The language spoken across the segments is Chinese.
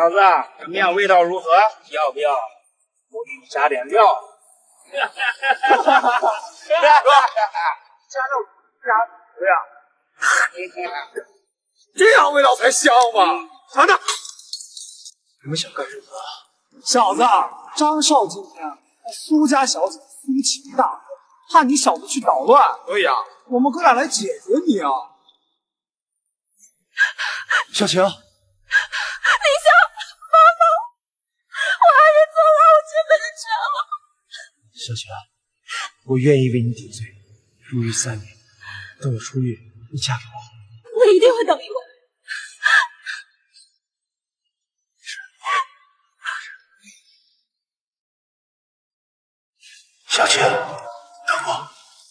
小子，这面味道如何？要不要我给你加点料？加料不要。 这样味道才香嘛！尝尝。你们想干什么？小子，张少今天苏家小姐苏秦大婚，怕你小子去捣乱。对呀，我们哥俩来解决你啊！小晴，林香，帮帮我！我爱人走了，我缺本的全了。 小晴，我愿意为你顶罪，入狱3年，等我出狱，你嫁给我。 我一定会等一会儿。 小晴，等我。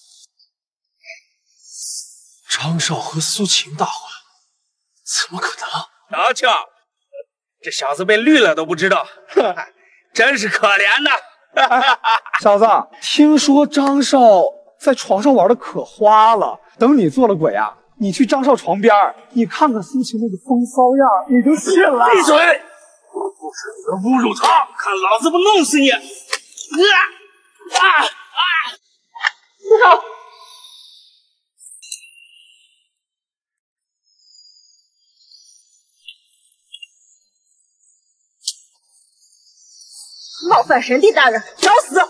张少和苏晴大婚，怎么可能？ 瞧瞧，这小子被绿了都不知道，真是可怜呐！ 小子，听说张少在床上玩的可花了，等你做了鬼啊，你去张少床边，你看看苏晴那个风骚样，你就信了。 闭嘴！不准你们侮辱他，看老子不弄死你！ 不好！冒犯神帝大人，找死！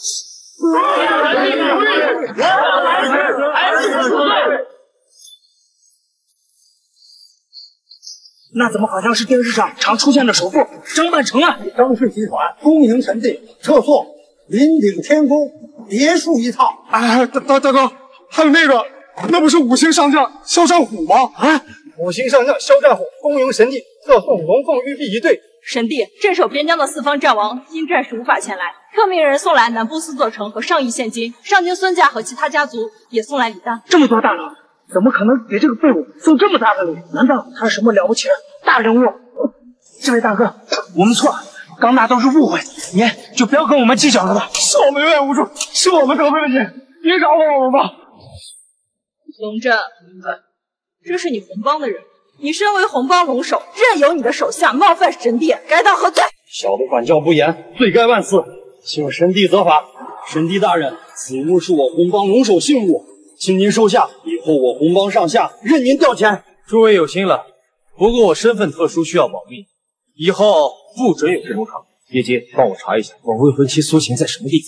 那怎么好像是电视上常出现的首富张曼成啊？ 张氏集团恭迎神帝，撤送林顶天宫别墅一套。 哎，大哥，还有那个，那不是5星上将肖战虎吗？ 啊，5星上将肖战虎恭迎神帝，特送龙凤玉璧1对。 神帝，镇守边疆的4方战王因战事无法前来，特命人送来南部4座城和上亿现金，上京孙家和其他家族也送来礼单。 这么多大佬，怎么可能给这个废物送这么大的礼？难道他是什么了不起的大人物？这位大哥，我们错了，刚那都是误会，您就不要跟我们计较了吧。 是我们有眼无珠，是我们得罪了你，别饶了我们吧。 龙震，这是你红帮的人。你身为红帮龙首，任由你的手下冒犯神帝，该当何罪？ 小的管教不严，罪该万死，请神帝责罚。神帝大人，此物是我红帮龙首信物，请您收下，以后我红帮上下任您调遣。 诸位有心了，不过我身份特殊，需要保密，以后不准有这种场面。叶姬，帮我查一下我未婚妻苏晴在什么地方。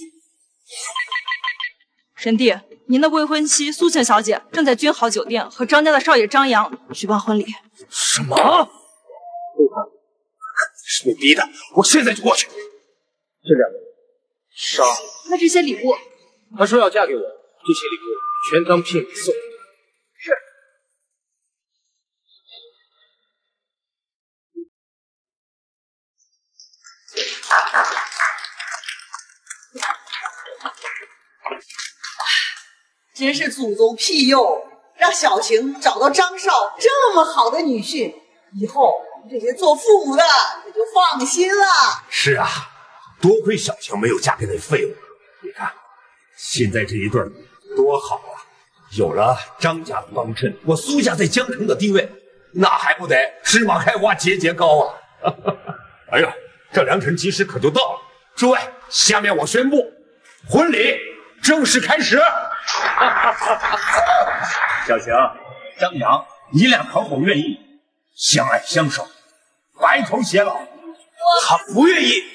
神帝，您的未婚妻苏晴小姐正在君豪酒店和张家的少爷张扬举办婚礼。 什么？是被逼的，我现在就过去。 这2个人杀！ 那这些礼物？ 他说要嫁给我，这些礼物全当聘礼送。 是。 真是祖宗庇佑，让小晴找到张少这么好的女婿，以后这些做父母的也就放心了。 是啊，多亏小晴没有嫁给那废物。你看，现在这一对多好啊！有了张家的帮衬，我苏家在江城的地位，那还不得芝麻开花节节高啊！哎呀，这良辰吉时可就到了。诸位，下面我宣布，婚礼正式开始。小晴、张扬，你俩可否愿意相爱相守，白头偕老？他不愿意。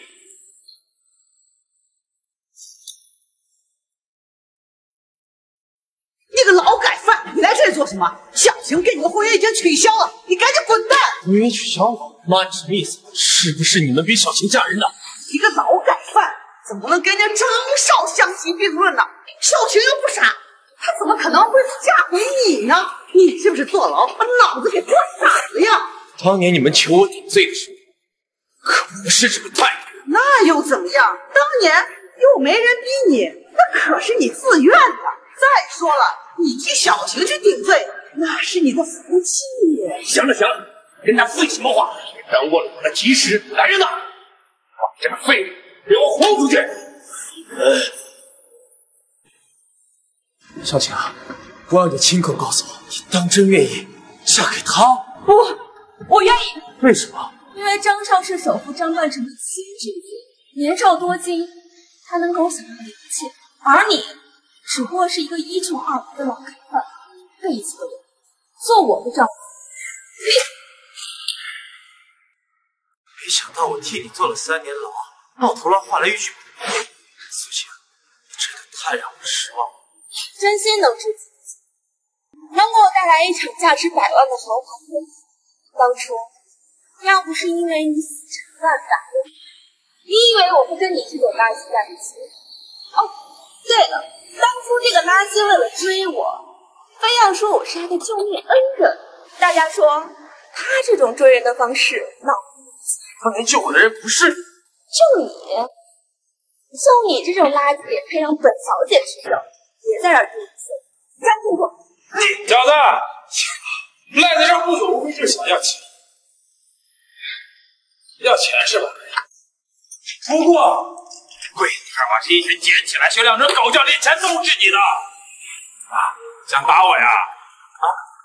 你个劳改犯，你来这里做什么？小晴跟你的婚约已经取消了，你赶紧滚蛋！ 婚约取消了？妈，你什么意思？是不是你们逼小晴嫁人的？ 一个劳改犯怎么能跟着张少相提并论呢？小晴又不傻，她怎么可能会嫁回你呢？你是不是坐牢把脑子给坐傻了呀？ 当年你们求我顶罪的时候，可不是这个态度。 那又怎么样？当年又没人逼你，那可是你自愿的。再说了，你替小晴去顶罪，那是你的福气。 行了行了，跟他废什么话？耽误了我的吉时。来人呐，把这个废物给我轰出去！ 小晴，我要你亲口告诉我，你当真愿意嫁给他？ 不，我愿意。 为什么？ 因为张少是首富张冠成的亲侄子，年少多金，他能给我想要的一切，而你只不过是一个一穷二白的老开饭，这一切做我的丈夫。 没想到我替你坐了3年牢，到头来换来一句苏晴，真的太让我失望了。 真心能知己，能给我带来一场价值100万的豪华婚礼。当初要不是因为你死缠烂打的，你以为我会跟你这种垃圾在一起？哦，对了，当初这个垃圾为了追我，非要说我是他的救命恩人。大家说他这种追人的方式脑子当年救我的人不是你， 就你这种垃圾配上本小姐之手，别在这儿丢人，赶紧滚！ 你小子，赖在这儿不走，无非就是想要钱，要钱是吧？不过跪你二把这一拳捡起来，学2声狗叫连钱都是你的啊！想打我呀？啊！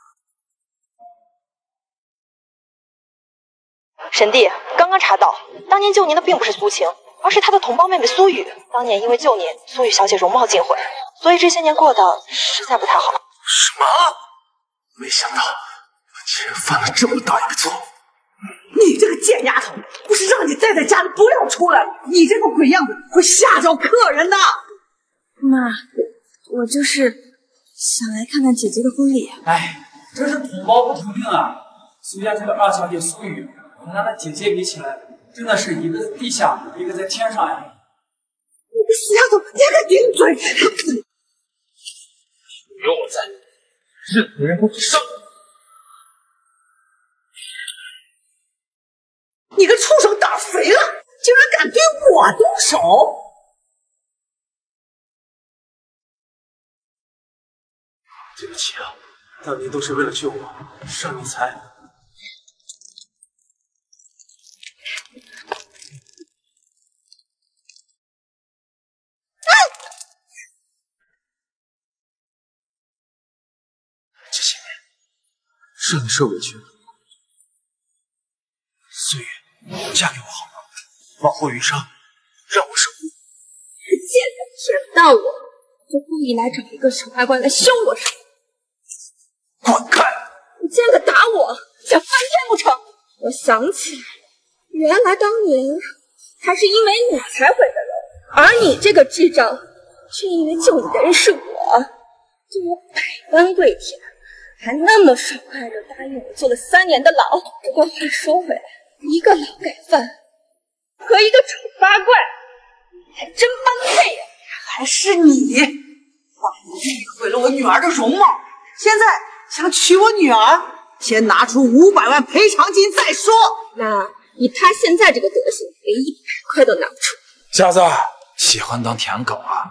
神帝，刚刚查到，当年救您的并不是苏晴，而是她的同胞妹妹苏雨。当年因为救您，苏雨小姐容貌尽毁，所以这些年过得实在不太好。 什么？没想到我竟然犯了这么大一个错误！ 你这个贱丫头，不是让你待在家里不要出来，你这个鬼样子会吓着客人的。 妈，我就是想来看看姐姐的婚礼。 哎，真是同胞不同命啊！苏家这个2小姐苏雨，和她的姐姐比起来，真的是一个在地下，一个在天上呀！ 你个死丫头，你还敢顶嘴！ 有我在，任何人都别伤你。 你个畜生胆肥了，竟然敢对我动手！ 对不起啊，当年都是为了救我，让你才……这些年让你受委屈了。岁月，嫁给我好吗？往后余生，让我守护。 贱人，骗不到我，就故意来找一个丑八怪来凶我是吗？ 滚开！ 你竟然敢打我，想翻天不成？我想起来，原来当年还是因为你才毁的容，而你这个智障，却因为救你的人是我，对我百般跪舔，还那么爽快地答应我坐了3年的牢。不过话说回来，一个劳改犯和一个丑八怪，还真般配呀！ 还是你，当年毁了我女儿的容貌，现在想娶我女儿，先拿出500万赔偿金再说。 那以他现在这个德行，连100块都拿不出。 瞎子喜欢当舔狗啊？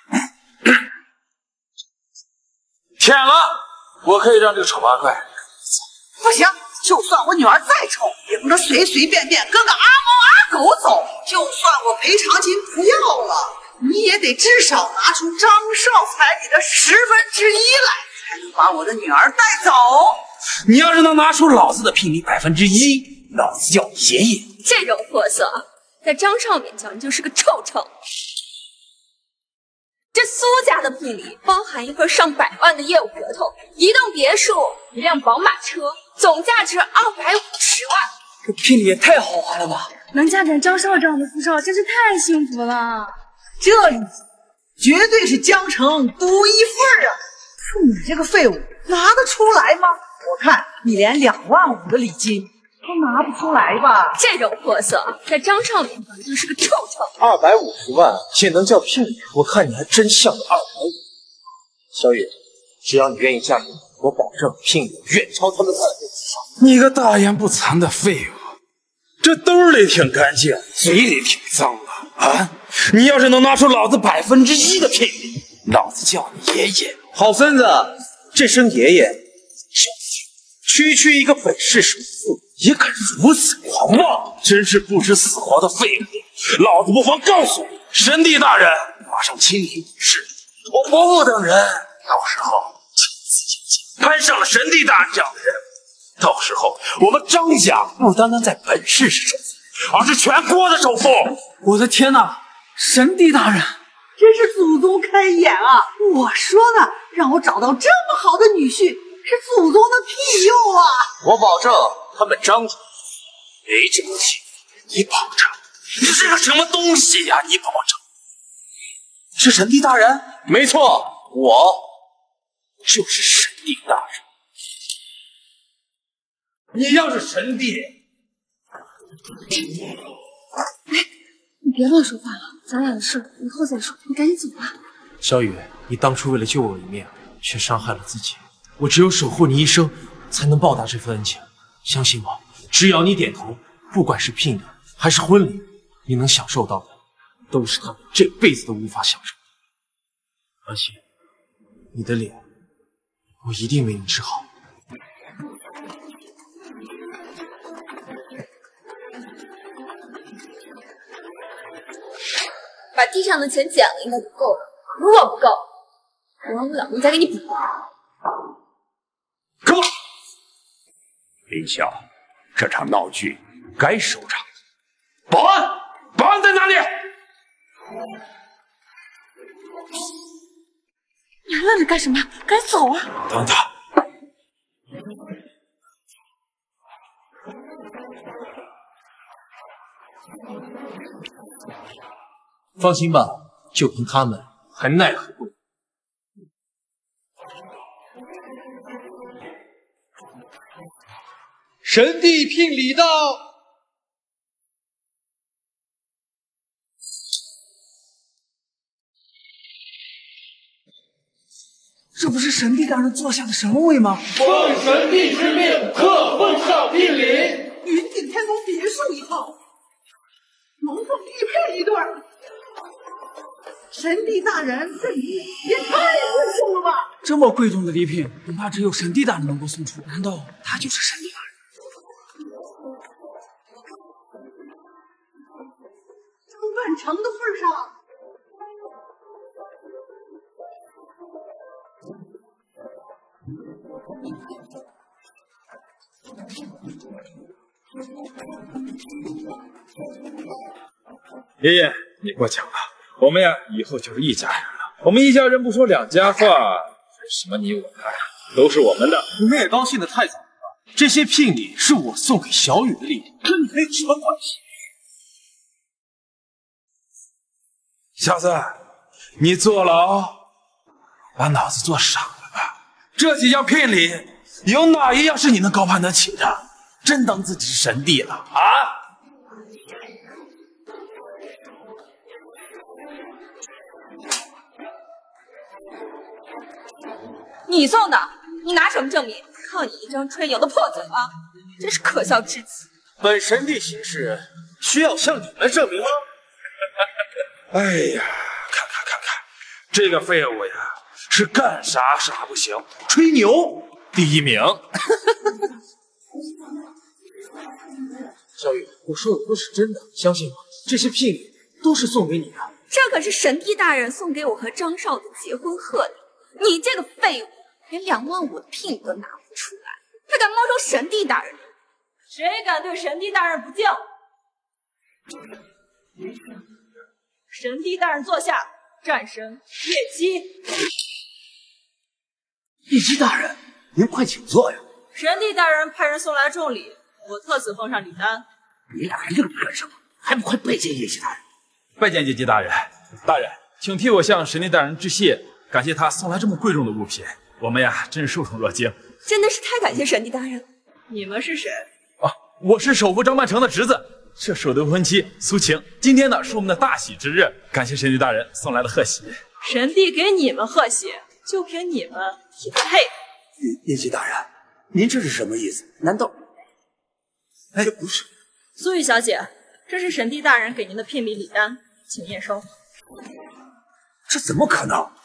舔了，我可以让这个丑八怪。 不行，就算我女儿再丑，也不能随随便便跟个阿猫阿狗走。就算我赔偿金不要了，你也得至少拿出张少彩礼的1/10来，才能把我的女儿带走。 你要是能拿出老子的聘礼1%，老子叫你爷爷。 这种货色，在张少面前就是个臭虫。这苏家的聘礼包含一份上百万的业务合同，一栋别墅，1辆宝马车，总价值250万。 这聘礼也太豪华了吧！ 能嫁给张少这样的富少，真是太幸福了。 这一次绝对是江城独一份啊！就你这个废物，拿得出来吗？我看你连2万5的礼金都拿不出来吧？ 这种货色，在张少面前就是个臭虫。 250万也能叫聘礼？我看你还真像个250。小雨，只要你愿意嫁给我，我保证聘礼远超他们2倍以上。你个大言不惭的废物！这兜里挺干净，嘴里挺脏的啊！你要是能拿出老子1%的聘礼，老子叫你爷爷。好孙子，这声爷爷，区一个本市首富也敢如此狂妄，真是不知死活的废物！老子不妨告诉你，神帝大人马上亲临本市，我伯父等人到时候亲自接见。攀上了神帝大人这样的人， 到时候我们张家不单单在本市是首富，而是全国的首富。 我的天哪，神帝大人， 真是祖宗开眼啊！我说呢，让我找到这么好的女婿，是祖宗的庇佑啊！ 我保证他们张家没这个气。 你保证？你是个什么东西呀？你保证？ 是神帝大人？没错，我就是神帝大人。 你要是神帝， 你别乱说话了，咱俩的事以后再说，你赶紧走吧。 小雨，你当初为了救我一命，却伤害了自己。我只有守护你一生，才能报答这份恩情。相信我，只要你点头，不管是聘礼还是婚礼，你能享受到的，都是他们这辈子都无法享受的。而且，你的脸，我一定为你治好。 把地上的钱捡了应该就够了，如果不够，我让我老公再给你补。 够了！林晓，这场闹剧该收场。保安，保安在哪里？ 你还愣着干什么？赶紧走啊！ 等等。 放心吧，就凭他们还奈何不了。 神帝聘礼到。 这不是神帝大人坐下的神位吗？ 奉神帝之命，特奉上聘礼。 云顶天宫别墅一套，龙凤玉佩一对儿。神帝大人，这礼物也太贵重了吧！ 这么贵重的礼品，恐怕只有神帝大人能够送出。难道他就是神帝大人？ 张万成的份上， 爷爷，你过奖了，我们呀以后就是一家人了。我们一家人不说两家话，什么你我他呀，都是我们的。 你们也高兴的太早了吧？这些聘礼是我送给小雨的礼物，跟你们有什么关系？ 小子，你坐牢，把脑子坐傻了吧？这几样聘礼，有哪一样是你能高攀得起的？真当自己是神帝了啊？ 你送的，你拿什么证明？靠你一张吹牛的破嘴巴，真是可笑至极。 本神帝行事需要向你们证明吗？ 哎呀，看，这个废物呀，是干啥啥不行，吹牛第一名。 小雨，我说的都是真的，相信我，这些聘礼都是送给你的。 这可是神帝大人送给我和张少的结婚贺礼，你这个废物，连25000的聘礼都拿不出来，还敢冒充神帝大人？ 谁敢对神帝大人不敬？神帝大人坐下，战神叶姬。 叶姬大人，您快请坐呀。 神帝大人派人送来重礼，我特此奉上礼单。 你俩还硬着干什么？还不快拜见叶姬大人！ 拜见叶姬大人。大人，请替我向神帝大人致谢，感谢他送来这么贵重的物品，我们呀真是受宠若惊。 真的是太感谢神帝大人了。 你们是谁？ 我是首富张曼成的侄子，这是我的婚妻苏晴。今天呢是我们的大喜之日，感谢神帝大人送来的贺喜。 神帝给你们贺喜，就凭你们也配？ 叶姬大人，您这是什么意思？难道……哎，不是， 苏玉小姐，这是神帝大人给您的聘礼礼单，请验收。 这怎么可能？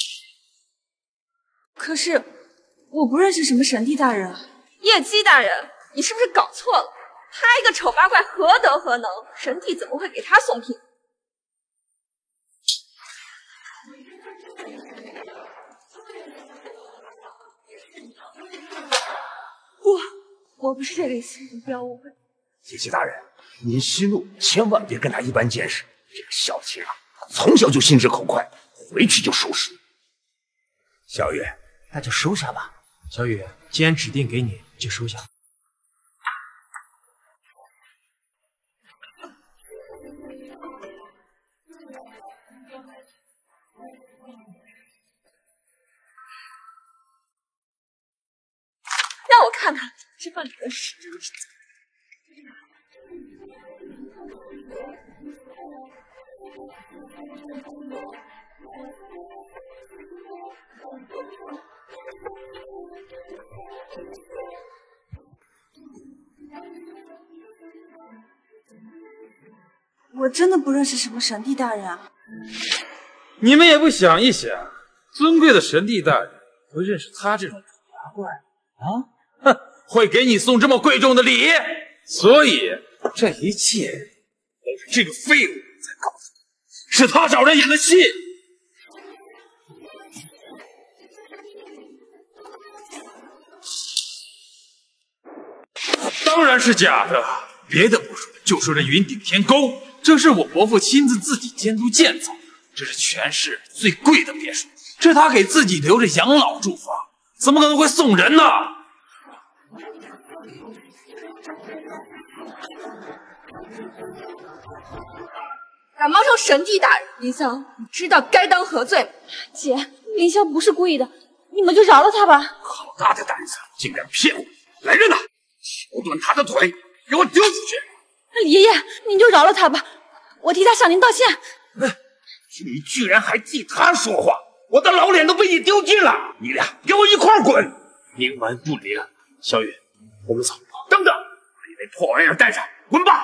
可是我不认识什么神帝大人啊！叶姬大人，你是不是搞错了？他一个丑八怪，何德何能？神帝怎么会给他送聘？ 我不是这个意思，你不要误会。 姐姐大人，您息怒千万别跟他一般见识。这个小青啊，他从小就心直口快，回去就收拾。小雨， 那就收下吧。小雨，既然指定给你，就收下。 让我看看这饭里的屎。 我真的不认识什么神帝大人啊！ 你们也不想一想，尊贵的神帝大人会认识他这种丑八怪啊？哼，会给你送这么贵重的礼，所以这一切都是这个废物在搞的，是他找人演的戏。当然是假的，别的不说，就说这云顶天宫，这是我伯父亲自己监督建造的，这是全市最贵的别墅，是他给自己留着养老住房，怎么可能会送人呢？ 敢冒充神帝大人，林萧，你知道该当何罪？姐，林萧不是故意的，你们就饶了他吧。 好大的胆子，竟敢骗我！来人呐，敲断他的腿，给我丢出去！ 爷爷，您就饶了他吧，我替他向您道歉。 你居然还替他说话，我的老脸都被你丢尽了！你俩给我一块儿滚！ 冥顽不灵。小雨，我们走。 等等，把你那破玩意儿带上，滚吧！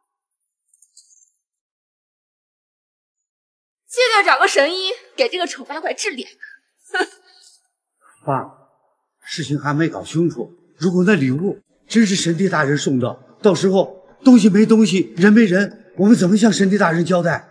记得找个神医给这个丑八怪治脸。哼！ 爸，事情还没搞清楚，如果那礼物真是神帝大人送的，到时候东西没东西，人没人，我们怎么向神帝大人交代？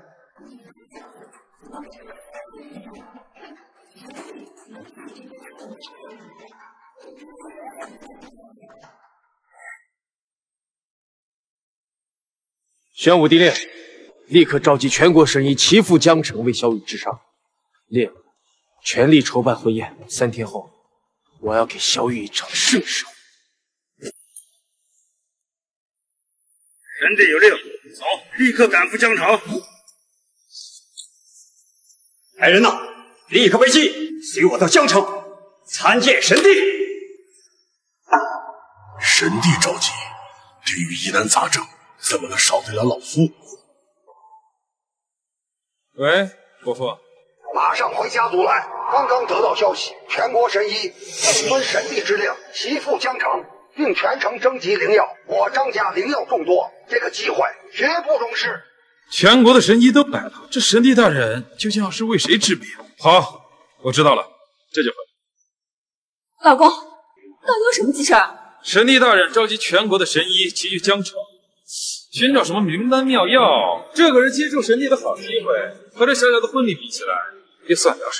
宣武帝令，立刻召集全国神医齐赴江城为小雨治伤。令，全力筹办婚宴，3天后，我要给小雨一场盛事。 神帝有令，走，立刻赶赴江城。来人呐，立刻为妻，随我到江城参见神帝。 神帝召集，地狱疑难杂症，怎么能少得了老夫？ 喂，伯父， 马上回家族来。刚刚得到消息，全国神医奉遵神帝之令，齐赴江城，并全城征集灵药。我张家灵药众多，这个机会绝不容失。 全国的神医都来了，这神帝大人究竟要是为谁治病？好，我知道了，这就回。 老公，到底有什么急事啊？ 神帝大人召集全国的神医齐聚江城，寻找什么灵丹妙药，这可是接触神帝的好机会，和这小小的婚礼比起来，也算了事。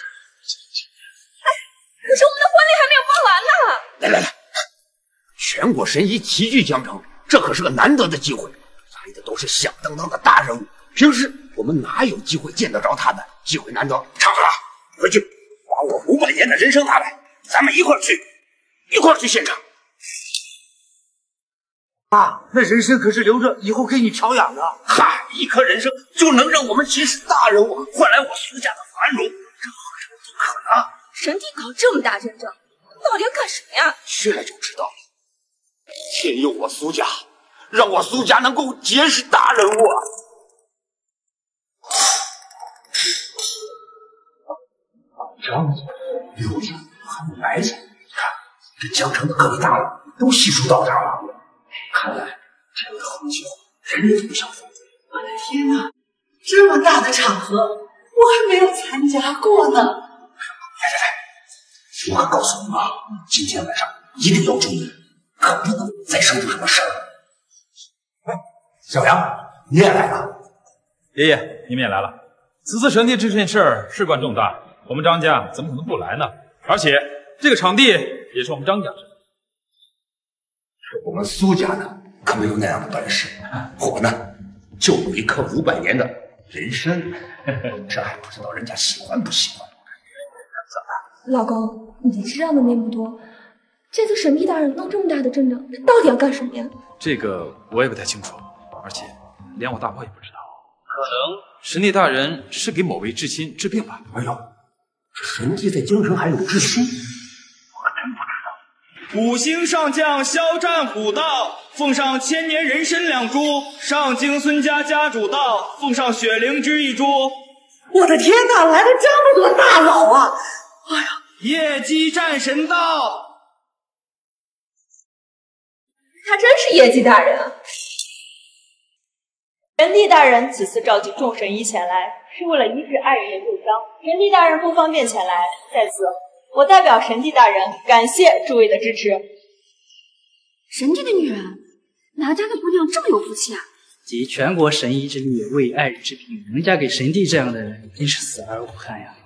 可是我们的婚礼还没有办完呢。 来，全国神医齐聚江城，这可是个难得的机会，来的都是响当当的大人物，平时我们哪有机会见得着他们？机会难得，长河，回去把我5百年的人参拿来，咱们一块儿去现场。 爸，那人参可是留着以后给你调养的。 嗨，一颗人参就能让我们秦氏大人物换来我苏家的繁荣，这何尝不可能？ 神帝搞这么大阵仗，到底要干什么呀？ 去了就知道了。天佑我苏家，让我苏家能够结识大人物啊！张家、刘家还有白家，看这江城的各位大佬都悉数到这儿了。看来这样的好机会，人人都不想错过。 我的天哪，这么大的场合，我还没有参加过呢。 我可告诉你们，今天晚上一定要注意，可不能再生出什么事儿。小杨，你也来了。 爷爷，你们也来了。此次神帝这件事儿事关重大，我们张家怎么可能不来呢？而且这个场地也是我们张家之的。 我们苏家呢，可没有那样的本事。我呢，就有一颗500年的人参，这还不知道人家喜欢不喜欢。 老公，你知道的那么多，这次神帝大人弄这么大的阵仗，他到底要干什么呀？ 这个我也不太清楚，而且连我大伯也不知道。可能神帝大人是给某位至亲治病吧。 哎呦，这神帝在京城还有至亲，我可真不知道。 5星上将骁战虎到，奉上千年人参2株；上京孙家家主到，奉上雪灵芝1株。 我的天哪，来了这么多大佬啊！哎呀， 夜姬战神到， 他真是业绩大人啊！神帝大人此次召集众神医前来，是为了医治爱人的旧伤。神帝大人不方便前来，在此我代表神帝大人感谢诸位的支持。 神帝的女人，哪家的姑娘这么有福气啊？ 集全国神医之力为爱人治病，能嫁给神帝这样的人，真是死而无憾呀！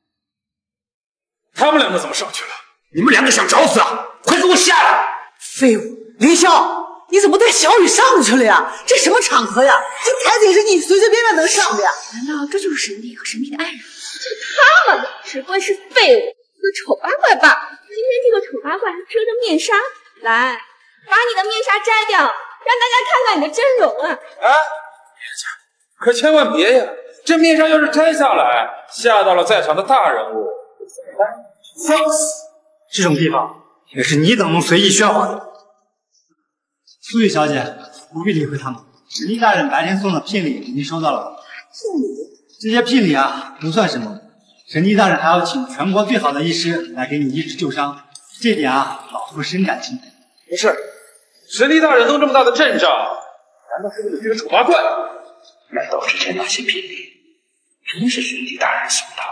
他们两个怎么上去了？ 你们2个想找死啊？快给我下来！ 废物，凌霄，你怎么带小雨上去了呀？这什么场合呀？这台子也是你随随便便能上的呀？ 难道这就是神帝和神帝的爱人？就他们只会是废物，个丑八怪罢了。今天这个丑八怪还遮着面纱，来，把你的面纱摘掉，让大家看看你的真容啊！ 哎，可千万别呀！这面纱要是摘下来，吓到了在场的大人物，怎么办？ 放肆！这种地方也是你等能随意喧哗的。苏玉小姐，不必理会他们。神帝大人白天送的聘礼您收到了吗？ 聘礼？ 这些聘礼啊，不算什么。神帝大人还要请全国最好的医师来给你医治旧伤，这点啊，老夫深感钦佩。 不是，神帝大人弄这么大的阵仗，难道是为了这个丑八怪？ 难道之前那些聘礼真是神帝大人送的？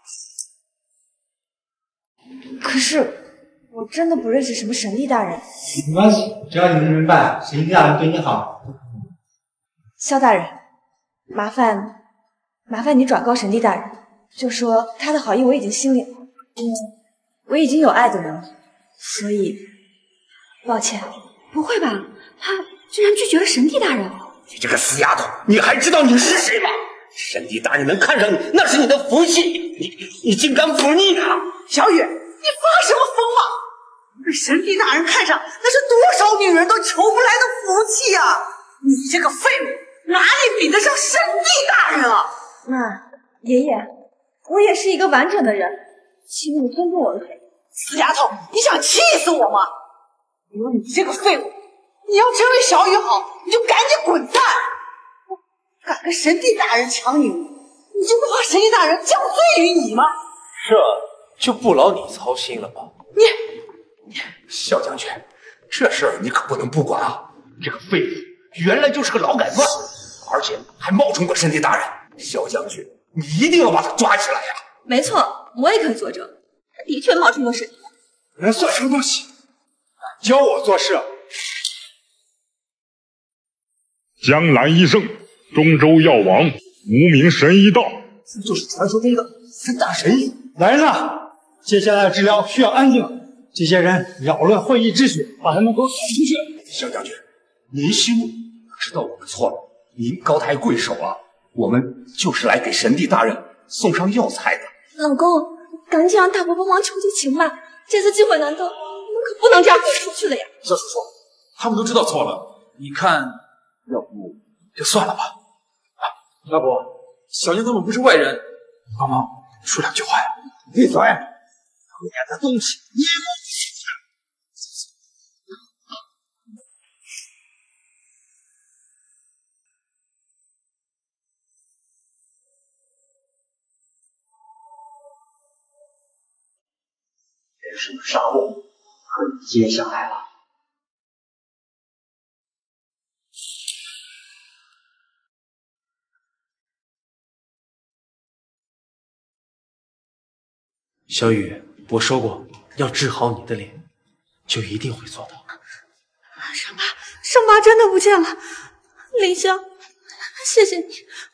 可是我真的不认识什么神帝大人。 没关系，只要你能明白神帝大人对你好。 萧大人，麻烦你转告神帝大人，就说他的好意我已经心领了。我已经有爱的人了，所以抱歉。 不会吧？他居然拒绝了神帝大人！ 你这个死丫头，你还知道你是谁吗？神帝大人能看上你，那是你的福气，你竟敢忤逆他！ 小雨，你发什么疯啊？被神帝大人看上，那是多少女人都求不来的福气啊！你这个废物，哪里比得上神帝大人啊？ 妈，爷爷，我也是一个完整的人，请你尊重我的腿。 死丫头，你想气死我吗？有你这个废物，你要真为小雨好，你就赶紧滚蛋！敢跟神帝大人抢女人，你就不怕神帝大人降罪于你吗？ 这就不劳你操心了吧？ 萧将军，这事儿你可不能不管啊！这个废物原来就是个劳改犯，而且还冒充个神帝大人。萧将军，你一定要把他抓起来呀！ 没错，我也可以作证，他的确冒充了神帝。 人算什么东西？教我做事。 江南医圣，中州药王，无名神医道， 这就是传说中的3大神医。来人啊！接下来的治疗需要安静。这些人扰乱会议秩序，把他们给我赶出去。 萧将军，您息怒，知道我们错了，您高抬贵手啊！我们就是来给神帝大人送上药材的。 老公，赶紧让大伯帮忙求求情吧！这次机会难得，我们可不能这样豁出去了呀！ 萧叔叔，他们都知道错了，你看，要不就算了吧。啊，大伯，小宁他们不是外人，帮忙说2句话呀。 闭嘴！讨厌的东西，你也不许讲！ 人生的沙漠可以接下来了。 小雨，我说过，要治好你的脸，就一定会做到。 伤疤真的不见了，凌霄，谢谢你。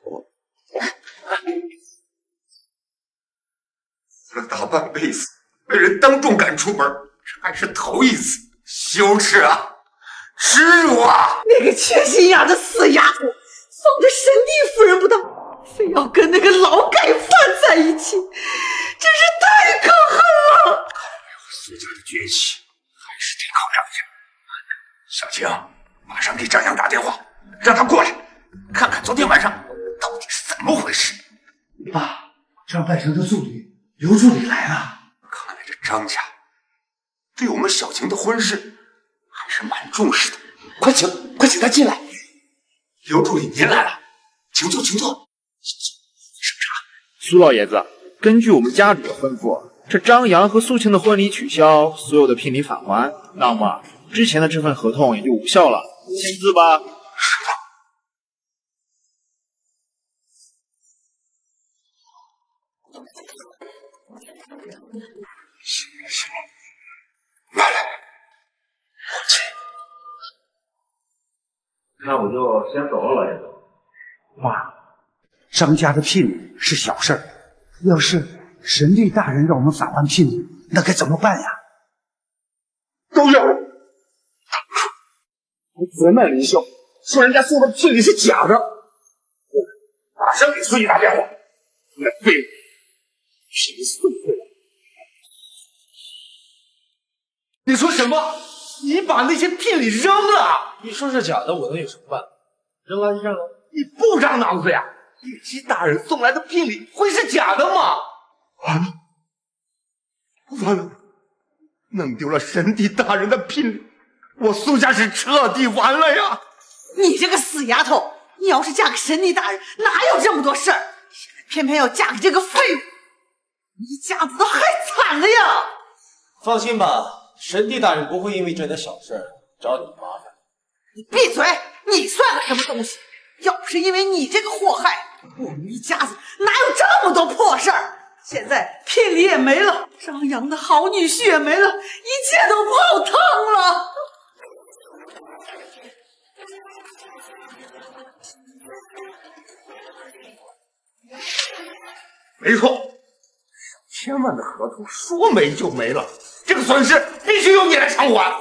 我大半辈子被人当众赶出门，这还是头一次，羞耻啊！ 耻辱啊！ 那个缺心眼的死丫头，放着神帝夫人不当，非要跟那个劳改犯在一起，真是太可恨了！ 苏家的崛起还是得靠张家。小青，马上给张扬打电话，让他过来，看看昨天晚上到底是怎么回事。 爸，张半生的助理刘助理来了。 看来这张家对我们小晴的婚事还是蛮重视的。快请他进来。刘助理您来了，请坐，请坐。 苏老爷子，根据我们家主的吩咐，这张扬和苏晴的婚礼取消，所有的聘礼返还，那么之前的这份合同也就无效了，签字吧。 是的。行，来，我亲。 那我就先走了，老爷子。 妈，张家的聘礼是小事儿，要是神帝大人让我们返还聘礼，那该怎么办呀？ 都有。 还责难林霄，说人家送的聘礼是假的。 马上给孙女打电话。那废物，聘礼送回来。 你说什么？你把那些聘礼扔了？你说是假的，我能有什么办法？扔了就扔了。你不长脑子呀？玉姬大人送来的聘礼会是假的吗？ 完了，弄丢了神帝大人的聘礼，我苏家是彻底完了呀！ 你这个死丫头，你要是嫁给神帝大人，哪有这么多事儿？现在偏偏要嫁给这个废物，一家子都害惨了呀！ 放心吧，神帝大人不会因为这点小事找你麻烦。 你闭嘴！你算个什么东西？要不是因为你这个祸害，我们一家子哪有这么多破事儿？现在聘礼也没了，张扬的好女婿也没了，一切都泡汤了。 没错，1000万的合同说没就没了，这个损失必须由你来偿还。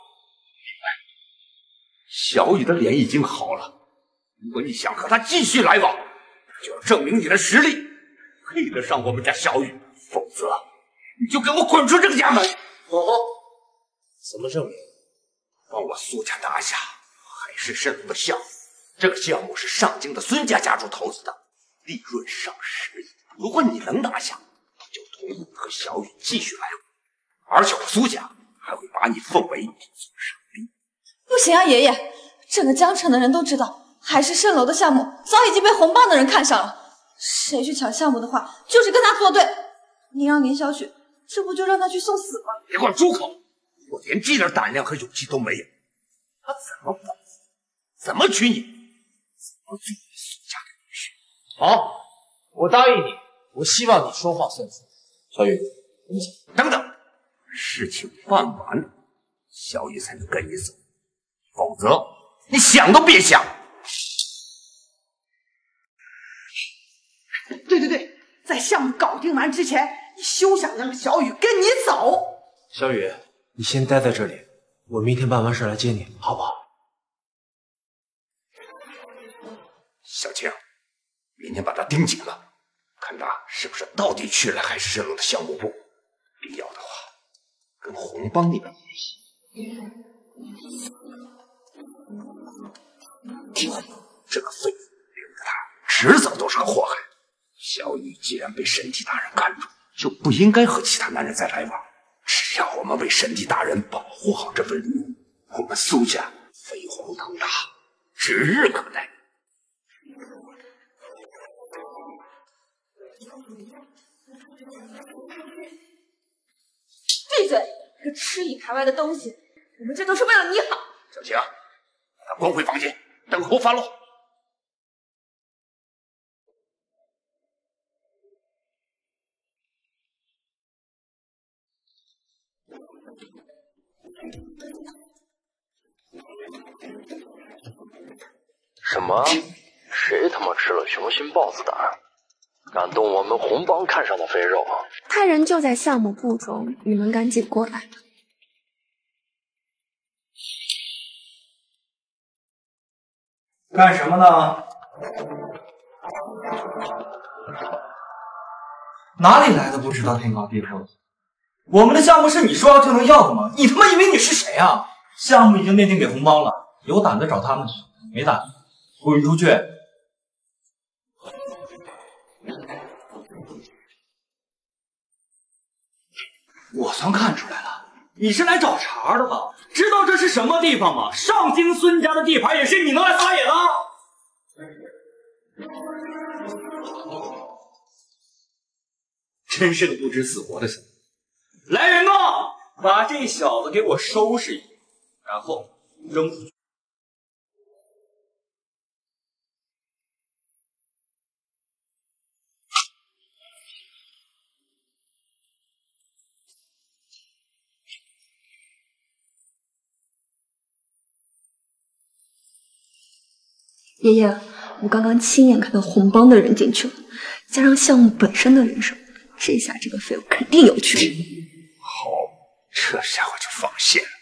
小雨的脸已经好了，如果你想和他继续来往，就要证明你的实力配得上我们家小雨，否则你就给我滚出这个家门！ 怎么证明？ 帮我苏家拿下海市蜃楼的项目，这个项目是上京的孙家家主投资的，利润上10亿。如果你能拿下，就同意和小雨继续来往，而且我苏家还会把你奉为总上宾。 不行啊，爷爷，整个江城的人都知道，海市蜃楼的项目早已经被红帮的人看上了。谁去抢项目的话，就是跟他作对。你让林小雪，这不就让他去送死吗？ 别管住口！我连这点胆量和勇气都没有，他怎么保护？怎么娶你？怎么做你苏家的女婿？ 好，我答应你，我希望你说话算数。小雨，你想等等，事情办完了，小雨才能跟你走，否则你想都别想。 对，在项目搞定完之前，你休想让小雨跟你走。 小雨，你先待在这里，我明天办完事来接你，好不好？ 小青，明天把他盯紧了，看他是不是到底去了海市蜃楼的项目部。必要的话，跟红帮那边联系。这个废物留着他，迟早都是个祸害。小雨既然被神帝大人看中，就不应该和其他男人再来往。只要我们为神帝大人保护好这份礼物，我们苏家飞黄腾达，指日可待。 闭嘴！个吃里扒外的东西！我们这都是为了你好。 小青，把他关回房间，等候发落。 什么？谁他妈吃了雄心豹子胆，敢动我们红帮看上的肥肉？ 他人就在项目部中，你们赶紧过来。 干什么呢？哪里来的不知道天高地厚的？我们的项目是你说要就能要的吗？你他妈以为你是谁啊？项目已经内定给红帮了，有胆子找他们去，没胆子滚出去！我算看出来了，你是来找茬的吧？知道这是什么地方吗？上京孙家的地盘也是你能来撒野的？真是个不知死活的小子！来人呐，把这小子给我收拾一顿，然后扔出去。 爷爷，我刚刚亲眼看到红帮的人进去了，加上项目本身的人手，这下这个废物肯定有去处。 好，这下我就放心了。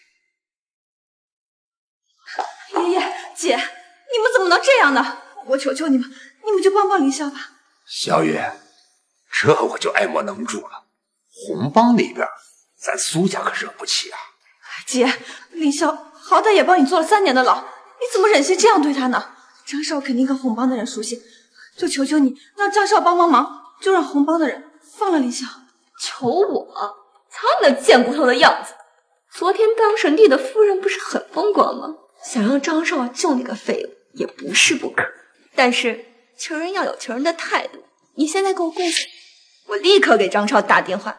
爷爷、姐，你们怎么能这样呢？我求求你们，你们就帮帮林霄吧。 小雨，这我就爱莫能助了。红帮那边，咱苏家可惹不起啊。 姐，林霄好歹也帮你坐了3年的牢，你怎么忍心这样对他呢？张少肯定跟红帮的人熟悉，就求求你让张少帮帮忙，就让红帮的人放了林霄。求我？瞧你那贱骨头的样子！昨天当神帝的夫人不是很风光吗？想让张少救那个废物也不是不可，但是求人要有求人的态度。你现在给我跪下，我立刻给张少打电话。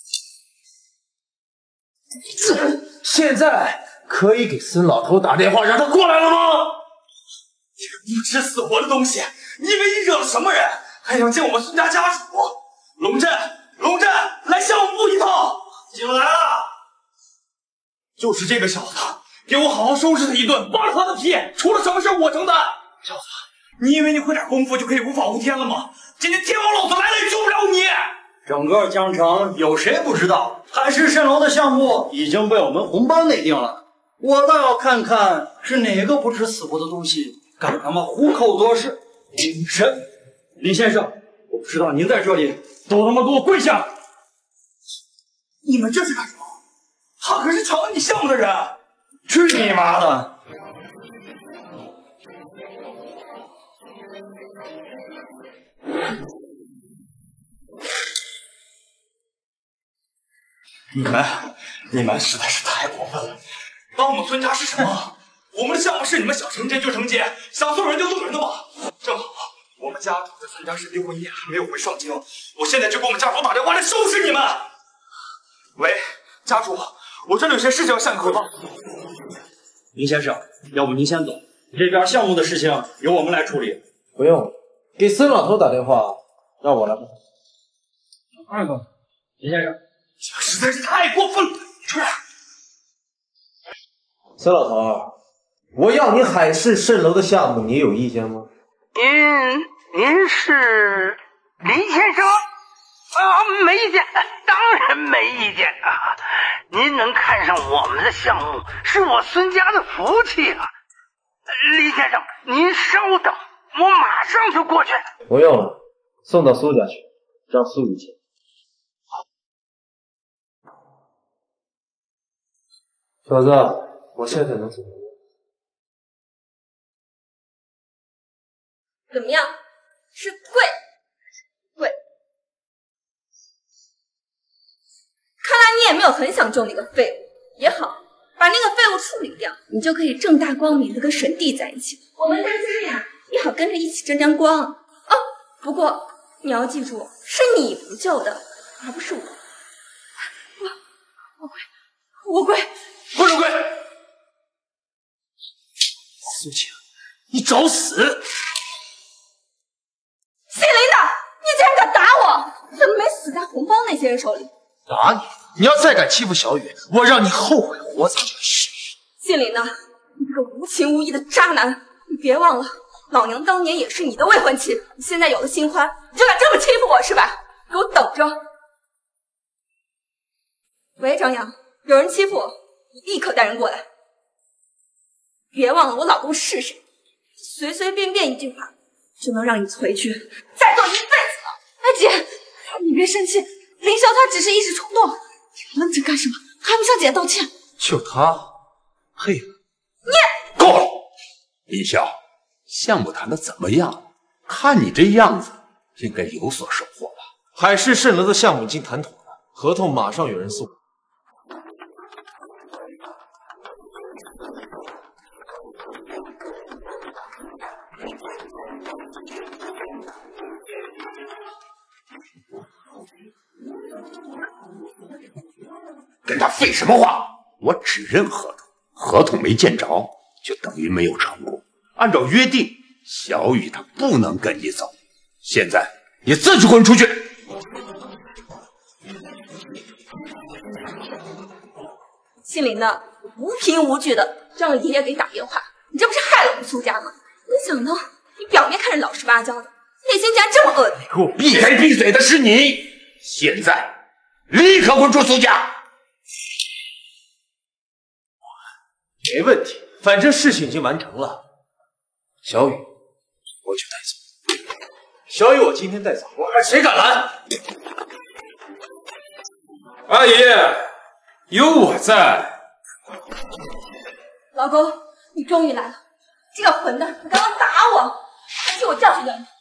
现在可以给孙老头打电话让他过来了吗？ 这个不知死活的东西，你以为你惹了什么人，还想见我们孙家家主？龙震，来项目部一趟。已经来了。就是这个小子，给我好好收拾他一顿，扒了他的皮，出了什么事我承担。小子，你以为你会点功夫就可以无法无天了吗？今天天王老子来了也救不了你。 整个江城有谁不知道，海市蜃楼的项目已经被我们红帮内定了。我倒要看看是哪个不知死活的东西敢他妈虎口夺势！林先生，我不知道您在这里，都他妈给我跪下！ 你们这是干什么？他可是抢了你项目的人！ 去你妈的！ 你们实在是太过分了！帮我们孙家是什么？我们的项目是你们想承接就承接，想送人就送人的吗？正好我们家主在孙家神帝婚宴还没有回上京，我现在就给我们家主打电话来收拾你们。喂，家主，我这里有些事情要向你汇报。 林先生，要不您先走，这边项目的事情由我们来处理。 不用，给孙老头打电话，让我来帮。 二哥，林先生， 这实在是太过分了！出来。 孙老头，我要你海市蜃楼的项目，你有意见吗？ 您是林先生？没意见，当然没意见啊！您能看上我们的项目，是我孙家的福气啊！林先生，您稍等，我马上就过去。 不用了，送到苏家去，让苏雨签。小子，我现在能怎么样？ 怎么样？是跪跪？看来你也没有很想救那个废物。也好，把那个废物处理掉，你就可以正大光明的跟神帝在一起。我们大家呀，也好跟着一起沾沾光。哦，不过你要记住，是你不救的，而不是我。我跪， 不准跪！ 苏晴，你找死！ 谢琳达，你竟然敢打我！怎么没死在红帮那些人手里？ 打你！你要再敢欺负小雨，我让你后悔活在这个世上。 谢琳达，你这个无情无义的渣男！你别忘了，老娘当年也是你的未婚妻。你现在有了新欢，你就敢这么欺负我是吧？给我等着！喂，张扬，有人欺负我，你立刻带人过来。别忘了我老公是谁， 随随便便一句话就能让你回去再做一辈子了。哎，姐，你别生气，凌霄他只是一时冲动，你愣着干什么？还不向姐道歉？ 就他，嘿， 你够了！林霄，项目谈的怎么样？看你这样子，应该有所收获吧？ 海市蜃楼的项目已经谈妥了，合同马上有人送。 跟他废什么话？我只认合同，合同没见着，就等于没有成功。按照约定，小雨他不能跟你走。现在你自己滚出去！ 姓林的无凭无据的让爷爷给打电话，你这不是害了我们苏家吗？没想到你表面看着老实巴交的，内心竟然这么恶毒！ 给我闭嘴闭嘴的是你！现在立刻滚出苏家！ 没问题，反正事情已经完成了。小雨，我去带走。小雨，我今天带走，我看谁敢拦！ 阿姨，有我在。 老公，你终于来了！这个混蛋，你刚刚打我，还替我教训教训。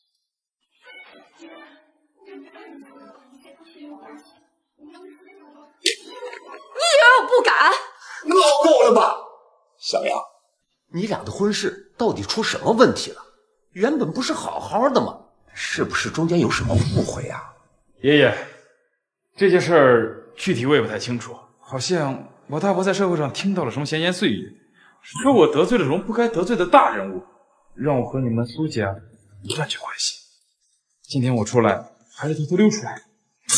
你以为我不敢？ 够了吧，小杨，你俩的婚事到底出什么问题了？原本不是好好的吗？是不是中间有什么误会啊？ 爷爷，这件事儿具体我也不太清楚，好像我大伯在社会上听到了什么闲言碎语，说我得罪了容不该得罪的大人物，让我和你们苏家断绝关系。今天我出来还是偷偷溜出来。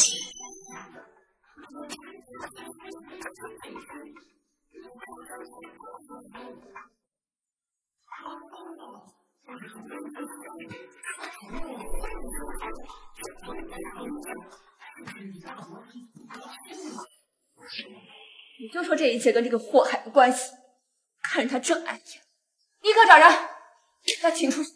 你就说这一切跟这个祸害有关系？看着他这碍眼，立刻找人给他请出去。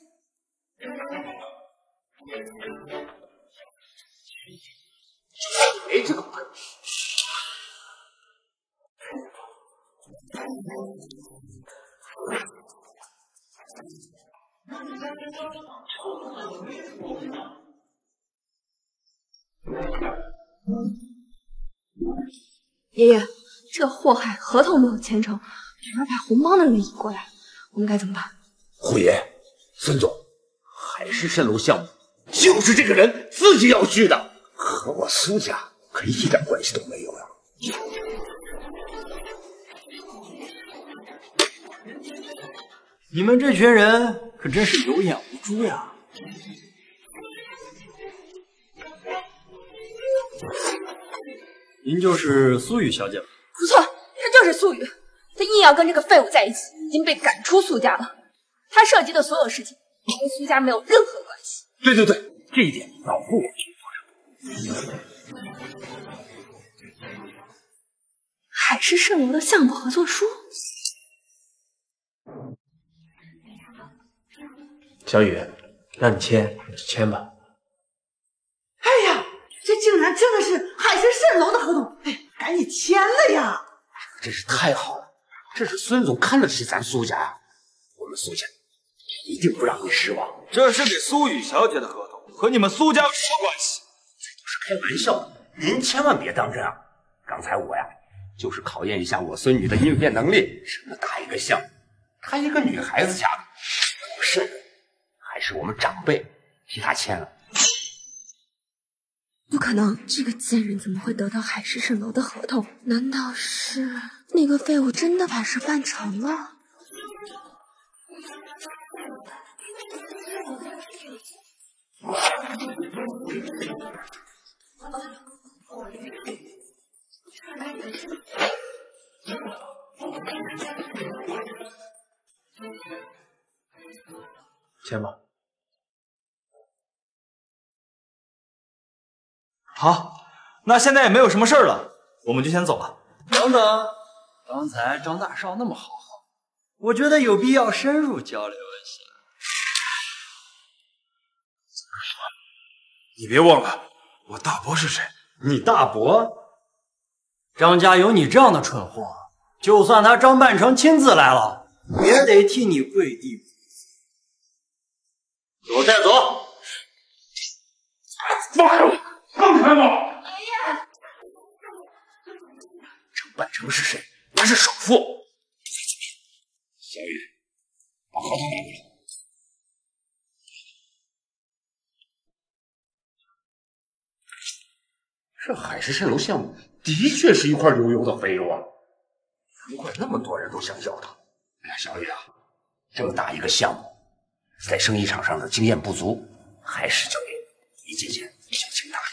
没这个本事。 爷爷，这祸害合同没有签成，反而把红帮的人引过来，我们该怎么办？ 虎爷，孙总，海市蜃楼项目就是这个人自己要去的，和我苏家可一点关系都没有呀。 你们这群人可真是有眼无珠呀！您就是苏雨小姐吧？ 不错，他就是苏雨，他硬要跟这个废物在一起，已经被赶出苏家了。他涉及的所有事情跟苏家没有任何关系。 对对对，这一点老顾我去做什么？ 海市蜃楼的项目合作书。 小雨，让你签，你就签吧。 哎呀，这竟然真的是海市蜃楼的合同！哎，赶紧签了呀！ 真是太好了，这是孙总看得起咱苏家呀，我们苏家一定不让你失望。 这是给苏雨小姐的合同，和你们苏家有什么关系？ 这都是开玩笑的，您千万别当真啊！刚才我呀，就是考验一下我孙女的应变能力，这么大一个项目，她一个女孩子家的，是人，还是我们长辈替她签了。 不可能，这个贱人怎么会得到海市蜃楼的合同？难道是那个废物真的把事办成了？ 签吧。 好，那现在也没有什么事儿了，我们就先走了。 等等，刚才张大少那么豪横， 我觉得有必要深入交流一下。 你别忘了，我大伯是谁？ 你大伯？张家有你这样的蠢货，就算他张半成亲自来了，也得替你跪地。给我带走！ 放开我！放开我！ 爷爷， 张半成是谁？他是首富。小雨，把合同拿过来。这海市蜃楼项目的确是一块油油的肥肉啊，难怪那么多人都想要它。哎呀，小雨啊，这么大一个项目，在生意场上的经验不足，还是交给你姐姐小青大。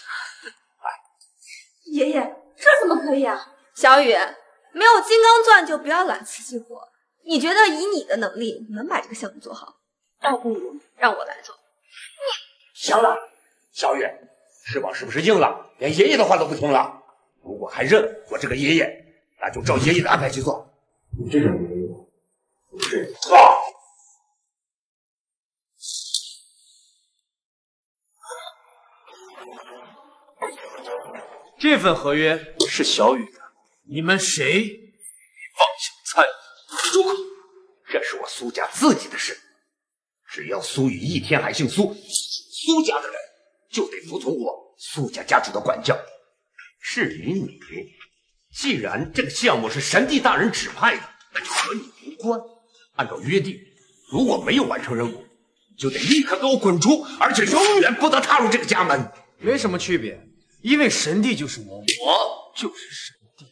爷爷，这怎么可以啊？小雨，没有金刚钻就不要揽瓷器活。你觉得以你的能力能把这个项目做好，倒不如让我来做。 行了，小雨，翅膀是不是硬了？连爷爷的话都不听了？如果还认我这个爷爷，那就照爷爷的安排去做。你这种爷爷不是这份合约是小雨的，你们谁妄想参与？ 住口！这是我苏家自己的事，只要苏雨一天还姓苏，苏家的人就得服从我苏家家主的管教。至于你，既然这个项目是神帝大人指派的，那就和你无关。按照约定，如果没有完成任务，就得立刻给我滚出，而且永远不得踏入这个家门。 没什么区别，因为神帝就是我，我就是神帝。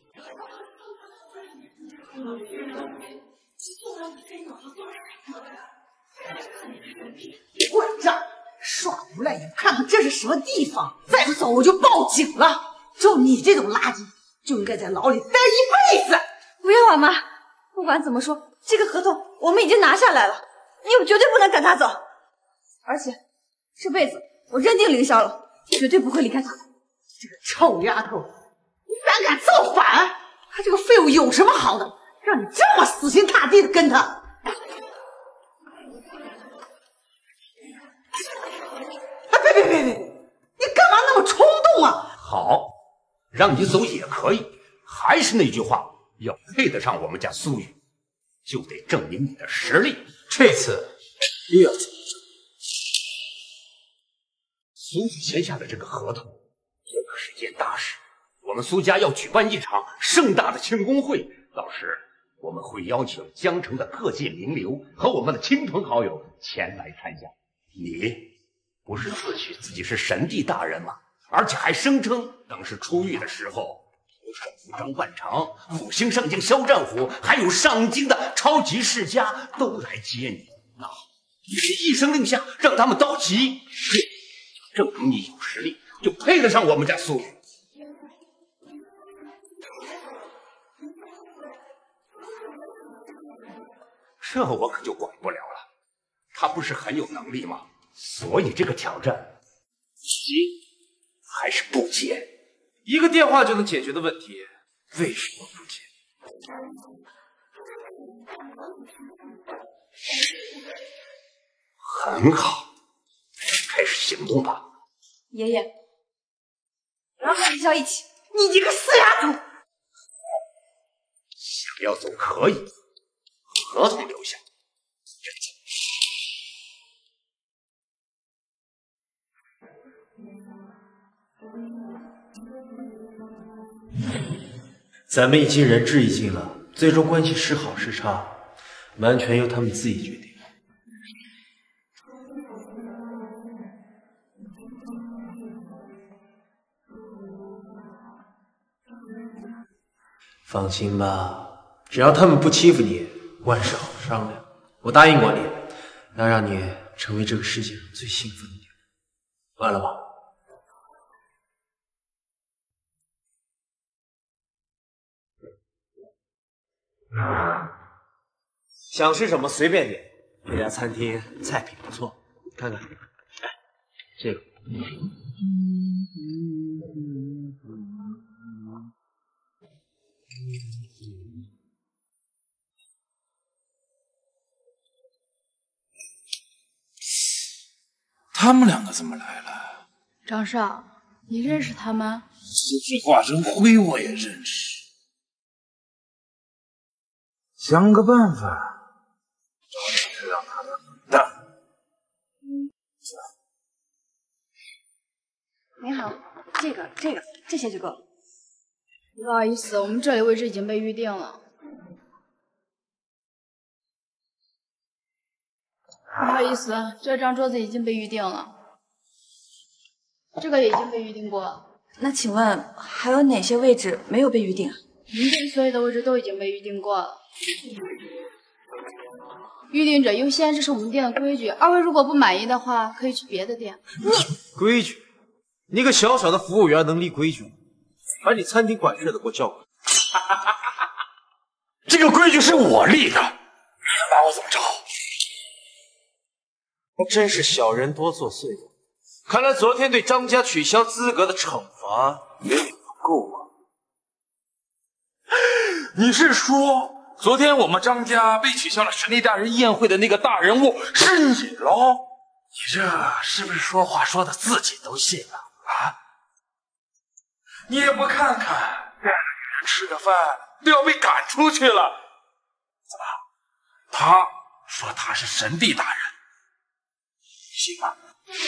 混账！耍无赖也不看看这是什么地方，再不走我就报警了。就你这种垃圾，就应该在牢里待一辈子。 不要啊，妈！不管怎么说，这个合同我们已经拿下来了，你们绝对不能赶他走。而且这辈子我认定凌霄了，绝对不会离开他的。 这个臭丫头，你敢造反？他这个废物有什么好的，让你这么死心塌地的跟他？别！你干嘛那么冲动啊？ 好，让你走也可以。还是那句话，要配得上我们家苏雨，就得证明你的实力。 这次又要怎么证？ 苏雨签下的这个合同，这可是件大事。我们苏家要举办一场盛大的庆功会，到时我们会邀请江城的各界名流和我们的亲朋好友前来参加。你不是自诩自己是神帝大人吗？而且还声称当时出狱的时候，有首富张半成、复兴上将肖战虎，还有上京的超级世家都来接你。那好，你一声令下，让他们到齐，这就证明你有实力，就配得上我们家苏雨。这我可就管不了了，他不是很有能力吗？所以这个挑战，接还是不接？ 一个电话就能解决的问题，为什么不接？ 很好，开始行动吧。 爷爷，我要和凌霄一起。 你这个死丫头！ 想要走可以，合同留下。 咱们已经仁至义尽了，最终关系是好是差，完全由他们自己决定。放心吧，只要他们不欺负你，万事好商量。我答应过你，要让你成为这个世界上最幸福的女人。完了吧？想吃什么随便点，这家餐厅菜品不错，看看。哎，这个。 他们两个怎么来了？ 张少，你认识他们？ 就算化成灰我也认识。想个办法，让他们滚蛋。 您好，这些就够了。 不好意思，我们这里位置已经被预定了。不好意思，这张桌子已经被预定了，这个也已经被预定过了。 那请问还有哪些位置没有被预定啊？ 您这里所有的位置都已经被预定过了。预定者优先，这是我们店的规矩。二位如果不满意的话，可以去别的店。 规矩？你个小小的服务员能立规矩吗？把你餐厅管事的给我叫过来。 这个规矩是我立的，你能把我怎么着？ 真是小人多作祟啊！看来昨天对张家取消资格的惩罚远远不够啊！ 你是说，昨天我们张家被取消了神力大人宴会的那个大人物是你喽？你这是不是说话说的自己都信了啊？你也不看看，带着女人吃个饭都要被赶出去了，怎么？他说他是神帝大人。行吗？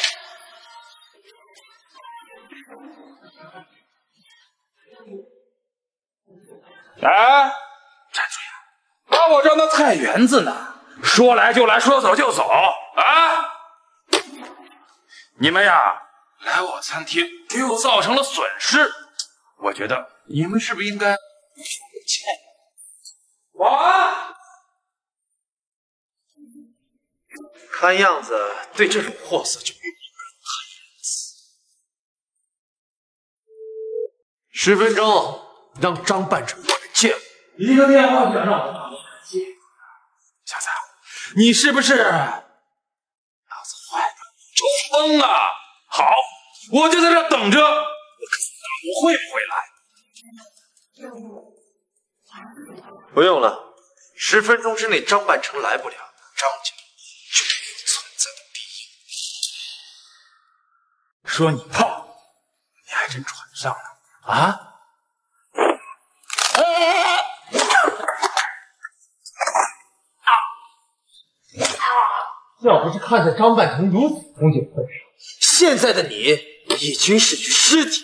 哎，站住呀！把我当那菜园子呢？说来就来，说走就走啊！你们呀，来我餐厅给我造成了损失，我觉得你们是不是应该欠我？保安！ 看样子对这种货色就遇不10分钟，让张半城过来见我。 一个电话就想让我打电话接，小子，你是不是脑子坏了，抽风了？好，我就在这等着，我看我会不会来。不用了，10分钟之内张半城来不了，张家就没有存在的必要。说你胖，你还真喘上了啊！ 要不是看在张半城如此恭敬份上，现在的你已经是具尸体。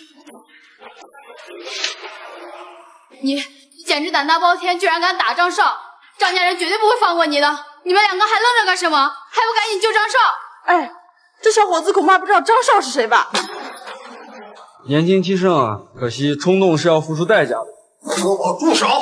你简直胆大包天，居然敢打张少！张家人绝对不会放过你的！你们两个还愣着干什么？还不赶紧救张少！ 哎，这小伙子恐怕不知道张少是谁吧？ 年轻气盛啊，可惜冲动是要付出代价的。 给我住手！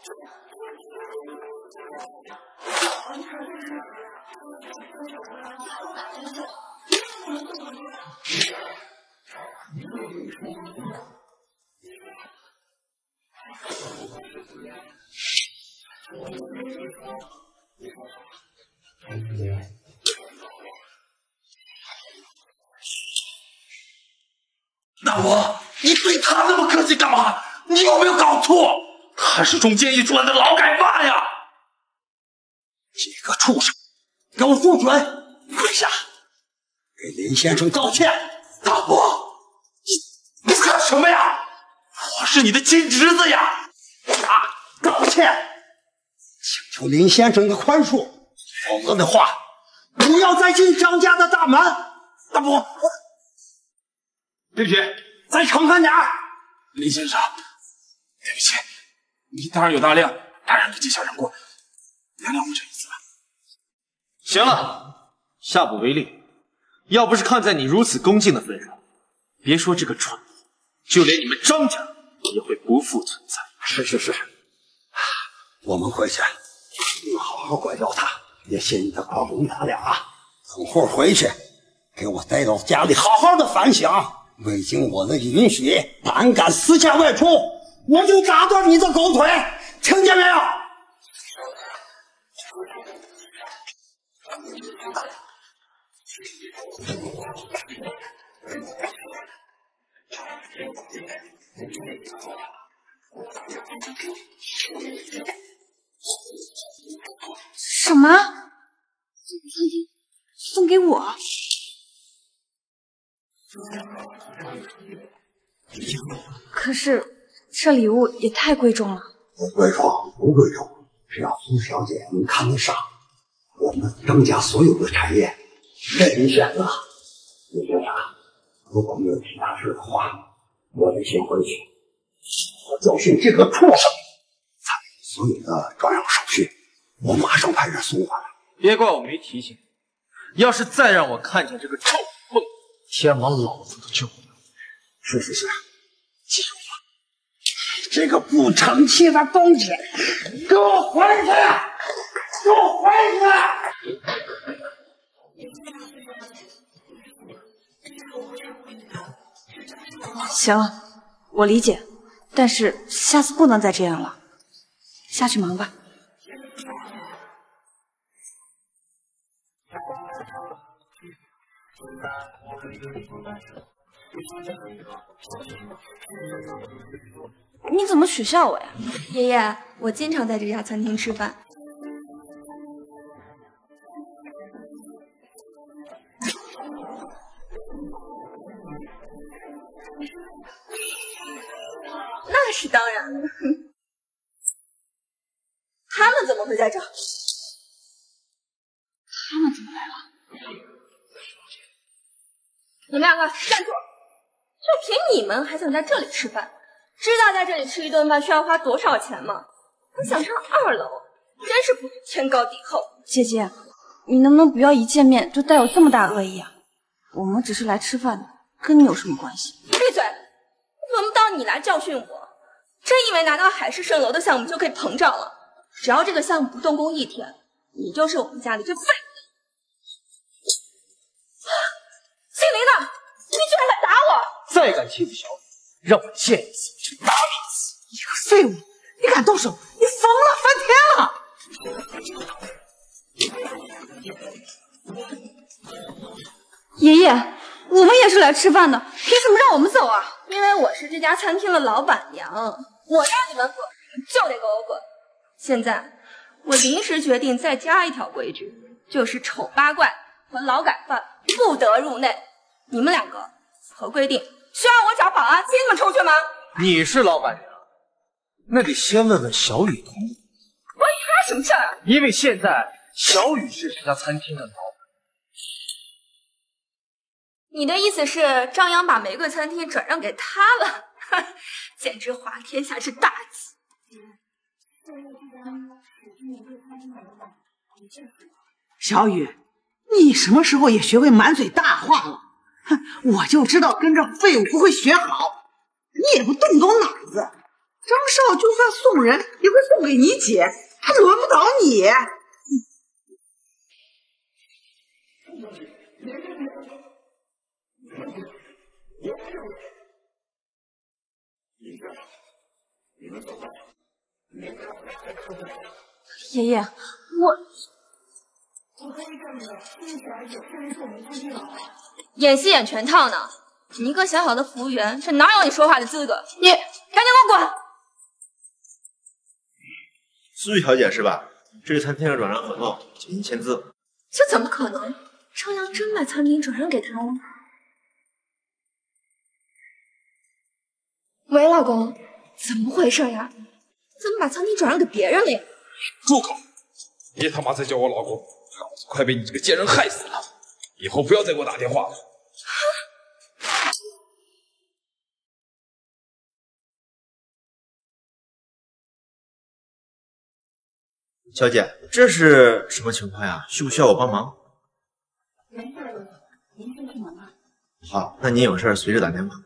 大伯，你对他那么客气干嘛？你有没有搞错？他是从监狱出来的劳改犯呀！ 几个畜生，给我住嘴！跪下，给林先生道歉！ 大伯，你干什么呀？我是你的亲侄子呀！ 道歉，请求林先生的宽恕，否则的话，不要再进张家的大门。大伯， 对不起， 再诚恳点儿。 林先生，对不起，你大人有大量，大人不计小人过，原谅我这一次吧。 行了，下不为例。要不是看在你如此恭敬的份上，别说这个蠢货，就连你们张家也会不复存在。 是，我们回去，好好管教他，也谢你的包容他俩。等会儿回去，给我带到家里，好好的反省。未经我的允许，胆敢私下外出，我就打断你的狗腿，听见没有？ 什么？这个餐厅送给我？ 可是这礼物也太贵重了。 不贵重不贵重，只要苏小姐能看得上，我们张家所有的产业任你选择。你想想，如果没有其他事的话，我得先回去，我教训这个畜生，参与所有的转让手续，我马上派人送过来。 别怪我没提醒，要是再让我看见这个臭凤，天王老子都救不了。 是，记住了，这个不成器的东西，给我回去！给我回去！行，我理解，但是下次不能再这样了。下去忙吧。你怎么取笑我呀？ 爷爷，我经常在这家餐厅吃饭。那是当然了。他们怎么会在这儿？ 他们怎么来了？ 你们两个站住！就凭你们还想在这里吃饭？知道在这里吃一顿饭需要花多少钱吗？还想上2楼，真是不知天高地厚。 姐姐，你能不能不要一见面就带有这么大恶意啊？我们只是来吃饭的，跟你有什么关系？ 闭嘴！轮不到你来教训我。真以为拿到海市蜃楼的项目就可以膨胀了？只要这个项目不动工1天，你就是我们家里最废物的。姓林的，你居然敢打我！ 再敢欺负小雨，让我见一次就打你一次！ 你个废物，你敢动手，你疯了，翻天了！ 爷爷，我们也是来吃饭的，凭什么让我们走啊？ 因为我是这家餐厅的老板娘，我让你们滚就得给我滚。现在我临时决定再加一条规矩，就是丑八怪和劳改犯不得入内。你们2个合规定，需要我找保安接你们出去吗？ 你是老板娘，那得先问问小雨同意。 关他什么事啊？ 因为现在小雨是这家餐厅的老板。 你的意思是张扬把玫瑰餐厅转让给他了？简直滑天下之大稽！ 小雨，你什么时候也学会满嘴大话了？哼，我就知道跟着废物不会学好，你也不动动脑子。张少就算送人，也会送给你姐，还轮不到你。 爷爷， 演戏演全套呢。你一个小小的服务员，这哪有你说话的资格？你赶紧给我滚！ 苏玉小姐是吧？这是餐厅的转让合同，请您签字。 这怎么可能？张扬真把餐厅转让给他了？喂，老公，怎么回事呀？怎么把餐厅转让给别人了呀？ 住口！别他妈再叫我老公，老子快被你这个贱人害死了！以后不要再给我打电话了。 小姐，这是什么情况呀？需不需要我帮忙？ 没事的，您先去忙吧。 好，那您有事随时打电话。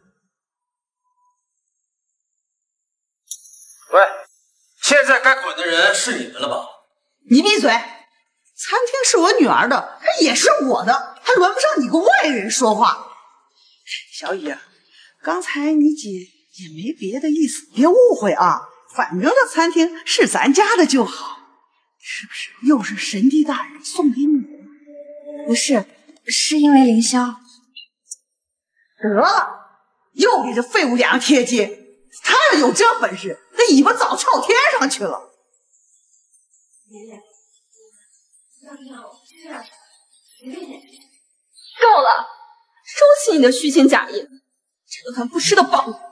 喂，现在该滚的人是你们了吧？ 你闭嘴！餐厅是我女儿的，它也是我的，还轮不上你个外人说话。小雨，刚才你姐也没别的意思，别误会啊。反正这餐厅是咱家的就好。是不是又是神帝大人送给你的？ 不是，是因为凌霄。 得了，又给这废物脸上贴金。他要有这本事，那尾巴早翘天上去了。 爷爷， 够了！ 收起你的虚情假意，这顿饭不吃的饱。 云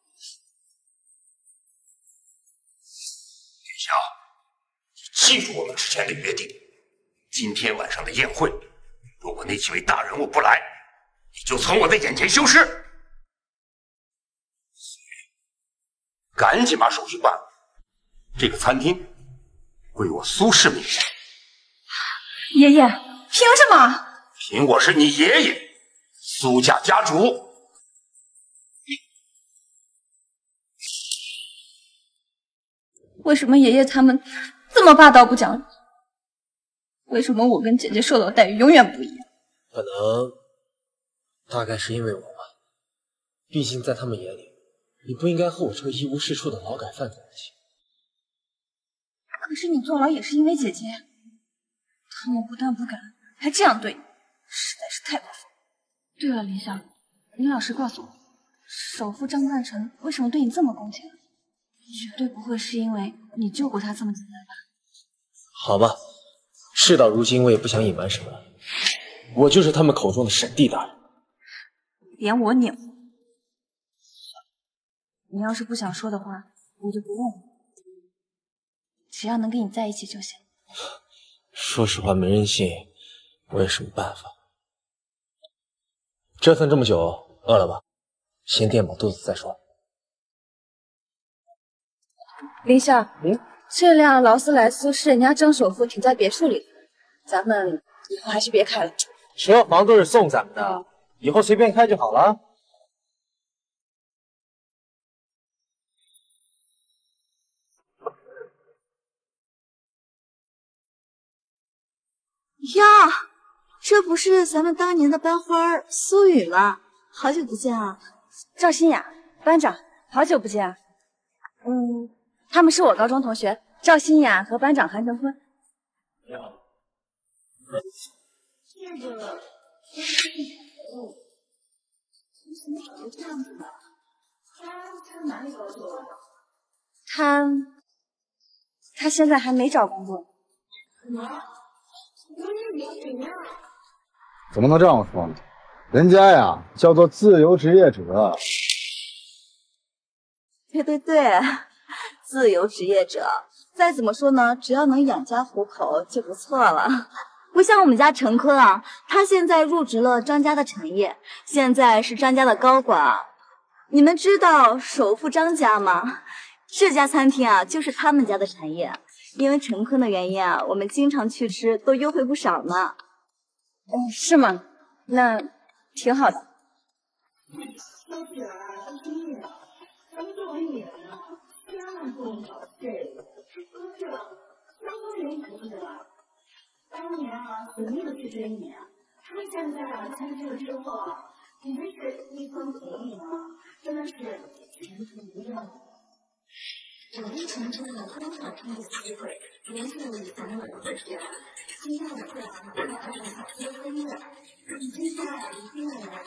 霄，你记住我们之前的约定，今天晚上的宴会，如果那几位大人物不来，你就从我的眼前消失。赶紧把手续办了，这个餐厅归我苏氏名下。 爷爷，凭什么？ 凭我是你爷爷，苏家家主。 为什么爷爷他们这么霸道不讲理？为什么我跟姐姐受到的待遇永远不一样？ 可能，大概是因为我吧。毕竟在他们眼里，你不应该和我这个一无是处的劳改犯在一起。 可是你坐牢也是因为姐姐，他们不但不敢，还这样对你，实在是太过分了。对了，林香，你老实告诉我，首富张半成为什么对你这么恭敬？绝对不会是因为你救过他这么简单吧？ 好吧，事到如今，我也不想隐瞒什么了。我就是他们口中的沈帝大人。 连我拧。你要是不想说的话，我就不问了。只要能跟你在一起就行。 说实话，没人信，我有什么办法？折腾这么久，饿了吧？先垫饱肚子再说。 林夏，这辆劳斯莱斯是人家张首富停在别墅里的，咱们以后还是别开了。 车房都是送咱们的，以后随便开就好了。 呀，这不是咱们当年的班花苏雨吗？好久不见啊！ 赵新雅，班长，好久不见啊！他们是我高中同学，赵新雅和班长韩成坤。 你好。 这个为什么长成这样子的？他哪里工作啊？ 他现在还没找工作。 什么？ 怎么能这样说呢？人家呀叫做自由职业者。 对，自由职业者，再怎么说呢，只要能养家糊口就不错了。不像我们家陈坤啊，他现在入职了张家的产业，现在是张家的高管。你们知道首富张家吗？这家餐厅啊就是他们家的产业。因为陈坤的原因啊，我们经常去吃，都优惠不少呢。 是吗？那挺好的。 当年啊，很多人去追你，他现在啊参政之后啊，简直是一分为一呢，真的是前途无量。我跟陈坤呢刚好趁这个机会联系了以前的同事，今天晚上要安排好结婚宴，你今天一定要来。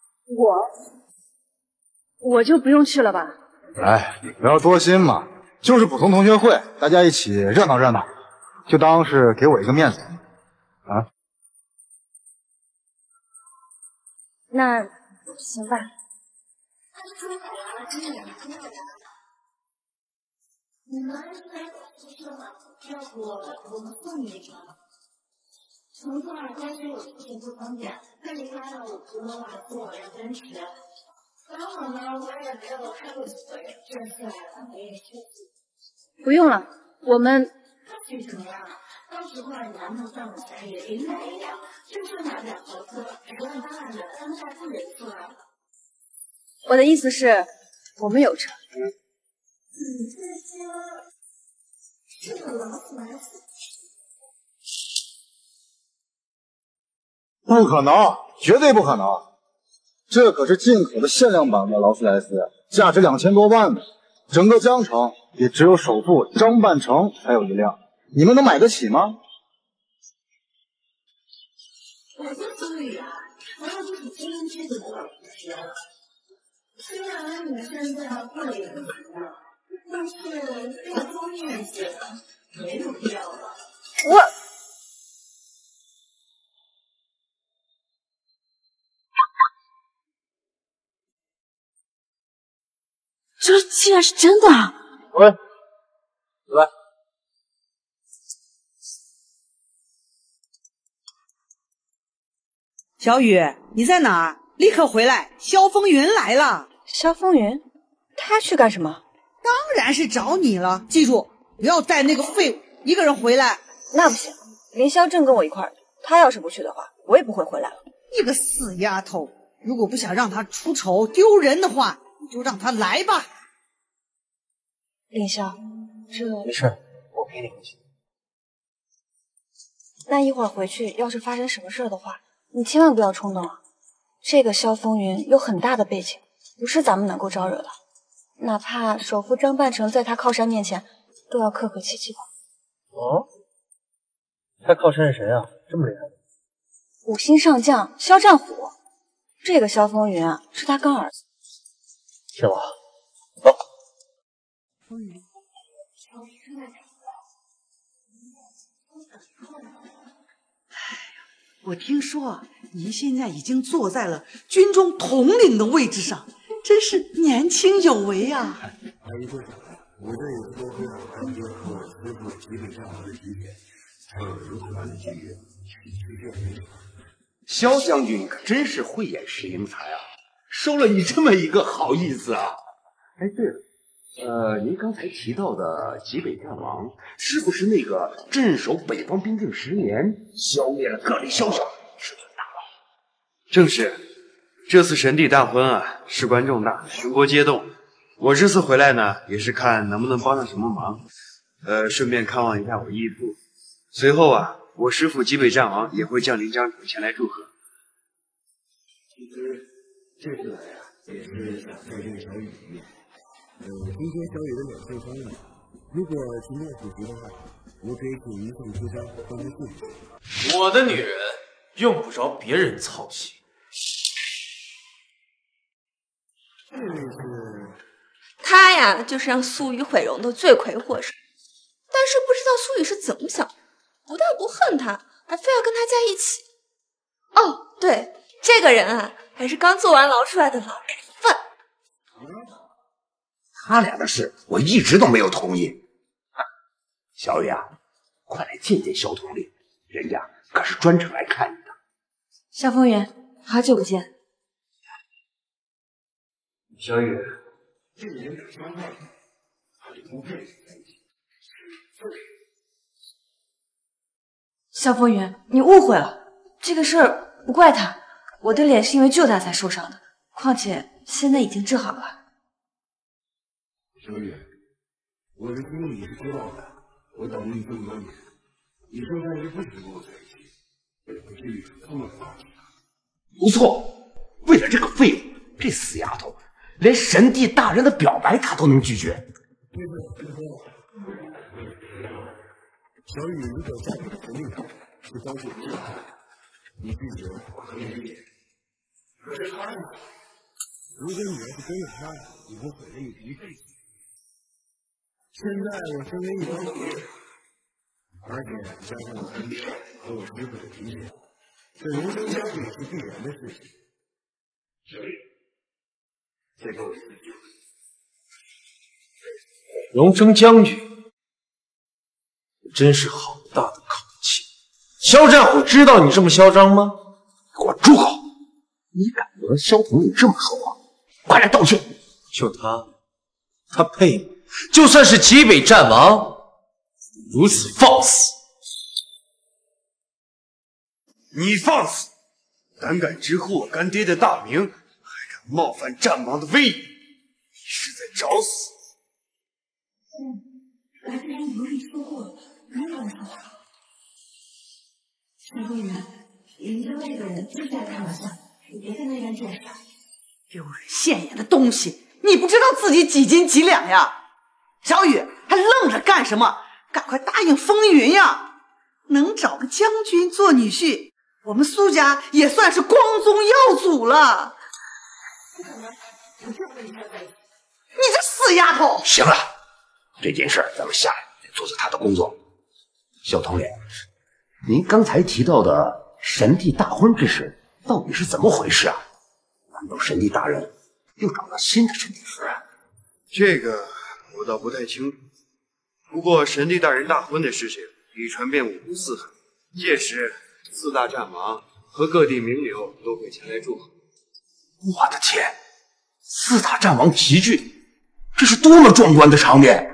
我就不用去了吧？ 哎，你不要多心嘛，就是普通同学会，大家一起热闹热闹，就当是给我一个面子啊。 那行吧。 你们是来宿舍吗？要不我们送你一程。陈坤啊，家里有出行不方便，那离开了我除了话送我辆奔驰。刚好呢，我也没有开过几回，这次来了我也休息。 不用了，我们最主要，到时候你男朋友上的产业领导一辆，就剩下2豪车，10万8万的当下富人出来了。 我的意思是，我们有车。 你这个劳斯莱斯？ 不可能，绝对不可能！这可是进口的限量版的劳斯莱斯，价值2000多万呢。整个江城也只有首富张半成才有一辆，你们能买得起吗？ 我跟苏雨啊，咱们就是精英区的老同学。虽然你现在过得也不错，但是这个多面积没有必要吧？ 这竟然是真的！ 喂，来。 小雨，你在哪儿？立刻回来！萧风云来了。 萧风云，他去干什么？ 当然是找你了。记住，不要带那个废物一个人回来。 那不行，林萧正跟我一块儿的，他要是不去的话，我也不会回来了。 你个死丫头，如果不想让他出丑丢人的话，你就让他来吧。 林萧，这没事，我陪你回去。 那一会儿回去，要是发生什么事的话，你千万不要冲动啊！这个萧风云有很大的背景，不是咱们能够招惹的。哪怕首富张半成在他靠山面前，都要客客气气的。 哦，他靠山是谁啊？这么厉害 5星上将萧战虎，这个萧风云啊，是他干儿子。 是吗？ 我听说您现在已经坐在了军中统领的位置上，真是年轻有为呀！ 我这也是多亏了感觉和我师傅吉北战王的提点，才有如此般的机遇去这边。 萧将军可真是慧眼识英才啊，收了你这么一个好义子啊！哎，对了，您刚才提到的吉北战王，是不是那个镇守北方边境10年，消灭了各类宵小至尊大佬？ 正是，这次神帝大婚啊，事关重大，全国皆动。我这次回来呢，也是看能不能帮上什么忙，顺便看望一下我义父。随后啊，我师父吉北战王也会降临江城前来祝贺。 其实这次来啊，也是想再见小雨一面。今天小雨的2岁生日，如果情况符合的话，我可以请一份出山帮他庆祝。 我的女人用不着别人操心。 这是他呀，就是让苏雨毁容的罪魁祸首。但是不知道苏雨是怎么想，不但不恨他，还非要跟他在一起。哦，对，这个人啊，还是刚坐完牢出来的老人犯。 他俩的事我一直都没有同意。小雨啊，快来见见萧统领，人家可是专程来看你的。 萧风云，好久不见。 小雨， 这人可相爱，他就不配在一起。 萧风云，你误会了，这个事儿不怪他，我的脸是因为救他才受伤的，况且现在已经治好了。 小雨，我的心里你是知道的，我等了你这么多年，你说要是不想跟我在一起，也不至于这么发脾气。 不错，为了这个废物，这死丫头连神帝大人的表白她都能拒绝。 小雨如果嫁给神帝大人是帮助我，你拒绝我可以理解。可是他呢？如果你要是跟着他，你会毁了你一辈子。现在我身为一方子，而且加上我神帝和我师傅的提醒，这荣升将军是必然的事情。小雨，再给我一次机会。 荣升将军，真是好大的口气！萧战虎知道你这么嚣张吗？ 给我住口！你敢和萧统领这么说话？快来道歉！ 就他配吗？就算是极北战王，如此放肆！ 你放肆！胆敢直呼我干爹的大名，还敢冒犯战王的威仪，你是在找死！ 白飞鸿不是说过了，不要乱说话。萧风云，林萧这个人就是爱开玩笑，你别跟那边见识。 丢人现眼的东西，你不知道自己几斤几两呀？小雨还愣着干什么？赶快答应风云呀！能找个将军做女婿，我们苏家也算是光宗耀祖了。你这死丫头！ 行了，这件事咱们下来再做做他的工作。萧统领，您刚才提到的神帝大婚之事，到底是怎么回事啊？难道神帝大人又找到新的神帝夫人？ 这个我倒不太清楚。不过神帝大人大婚的事情已传遍五湖四海，届时4大战王和各地名流都会前来祝贺。 我的天，4大战王齐聚，这是多么壮观的场面！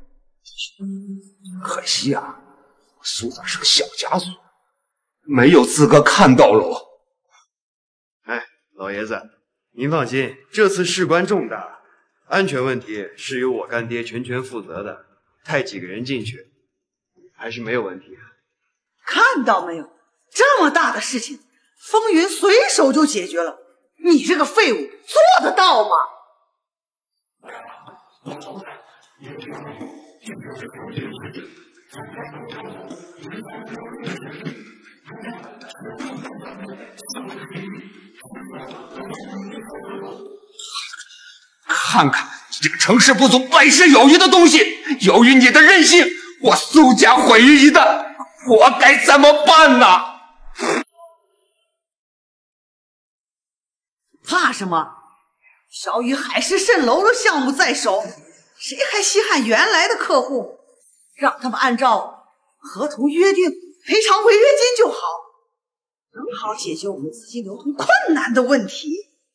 可惜啊，我苏家是个小家族，没有资格看到喽。 哎，老爷子，您放心，这次事关重大，安全问题是由我干爹全权负责的，派几个人进去，还是没有问题。 看到没有，这么大的事情，风云随手就解决了，你这个废物做得到吗？ 看看你这个成事不足败事有余的东西，由于你的任性，我苏家毁于一旦，我该怎么办呢？ 怕什么？小雨海市蜃楼的项目在手，谁还稀罕原来的客户？让他们按照合同约定赔偿违约金就好，正好解决我们资金流通困难的问题。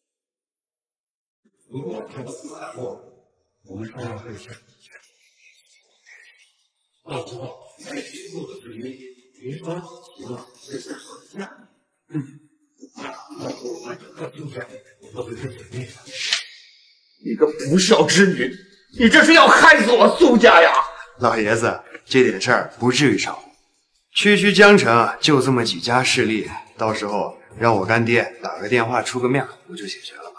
你个不孝之女，你这是要害死我苏家呀！ 老爷子，这点事儿不至于少，区江城就这么几家势力，到时候让我干爹打个电话出个面，不就解决了吗？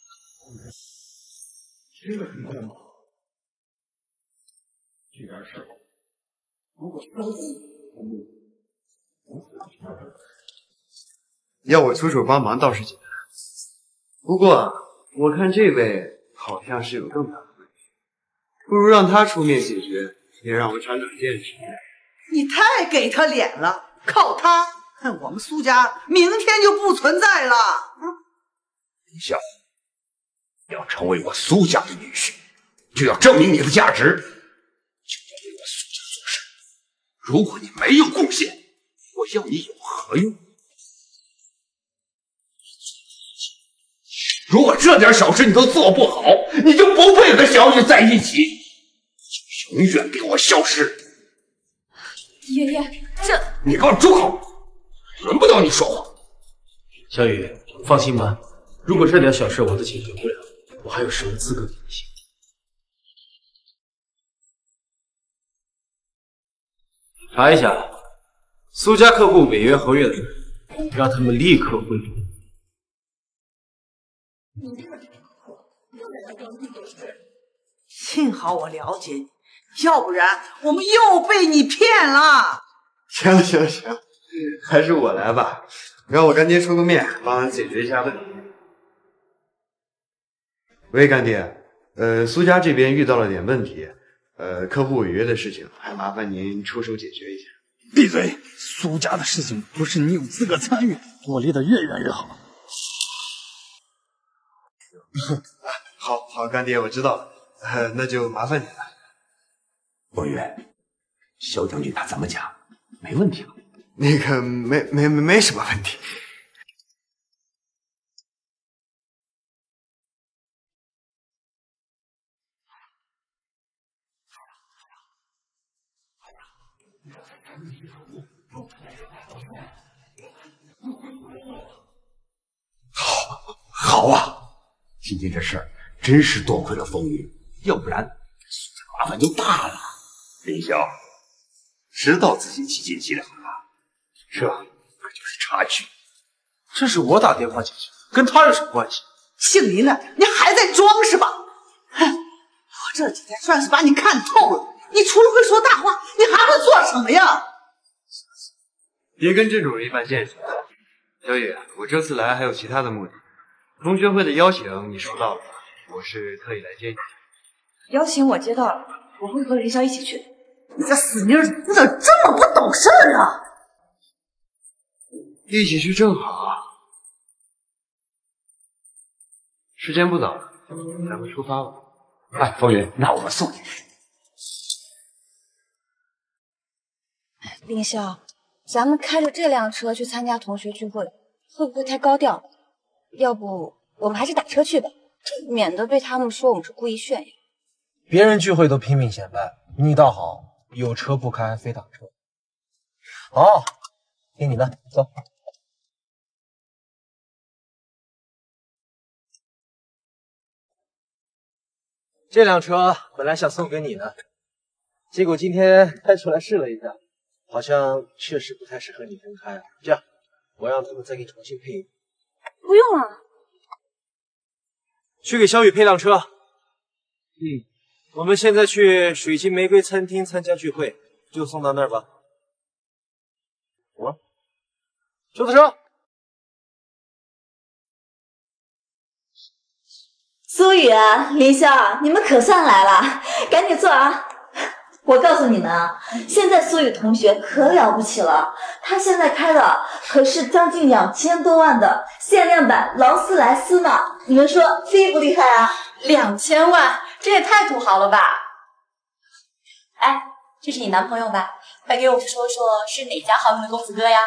这点事， 如果要我出手帮忙倒是简单，不过我看这位好像是有更大的问题，不如让他出面解决，也让我长长见识。 你太给他脸了，靠他，我们苏家明天就不存在了。 李潇，要成为我苏家的女婿，就要证明你的价值，就要为我苏家做事。如果你没有贡献，我要你有何用？如果这点小事你都做不好，你就不配和小雨在一起，就永远给我消失！ 爷爷，这…… 你给我住口！轮不到你说话。 小雨，放心吧，如果这点小事我都解决不了，我还有什么资格给你信？查一下苏家客户违约合约的人，让他们立刻恢复。 幸好我了解你，要不然我们又被你骗了。 行，还是我来吧，让我干爹出个面，帮俺解决一下问题。喂，干爹，苏家这边遇到了点问题，客户违约的事情，还麻烦您出手解决一下。 闭嘴！苏家的事情不是你有资格参与，我离得越远越好。 好，干爹，我知道了，那就麻烦你了。 文远，萧将军他怎么讲？没问题吧？ 那个没什么问题。 好啊！今天这事儿真是多亏了风云，要不然苏家麻烦就大了。林霄，知道自己几斤几两了吧？这可就是差距。 这是我打电话解决，跟他有什么关系？ 姓林的，你还在装是吧？哼，我这几天算是把你看透了。你除了会说大话，你还会做什么呀？ 别跟这种人一般见识。小雨，我这次来还有其他的目的。同学会的邀请你收到了，我是特意来接你。 邀请我接到了，我会和林霄一起去的。 你这死妮儿，你咋这么不懂事儿啊？ 一起去正好，时间不早了，咱们出发吧。 哎，风云，那我们送你。 凌霄，咱们开着这辆车去参加同学聚会，会不会太高调？要不我们还是打车去吧，免得被他们说我们是故意炫耀。 别人聚会都拼命显摆，你倒好，有车不开非打车。好，听你的，走。这辆车本来想送给你的，结果今天开出来试了一下，好像确实不太适合你分开啊。这样，我让他们再给你重新配一个。 不用了， 去给小雨配辆车。我们现在去水晶玫瑰餐厅参加聚会，就送到那儿吧。出租车。 苏雨、凌霄，你们可算来了，赶紧坐啊！我告诉你们啊，现在苏雨同学可了不起了，他现在开的可是将近2000多万的限量版劳斯莱斯呢，你们说厉不厉害啊？2000万，这也太土豪了吧！哎，这是你男朋友吧？快给我们说说是哪家豪门的公子哥呀？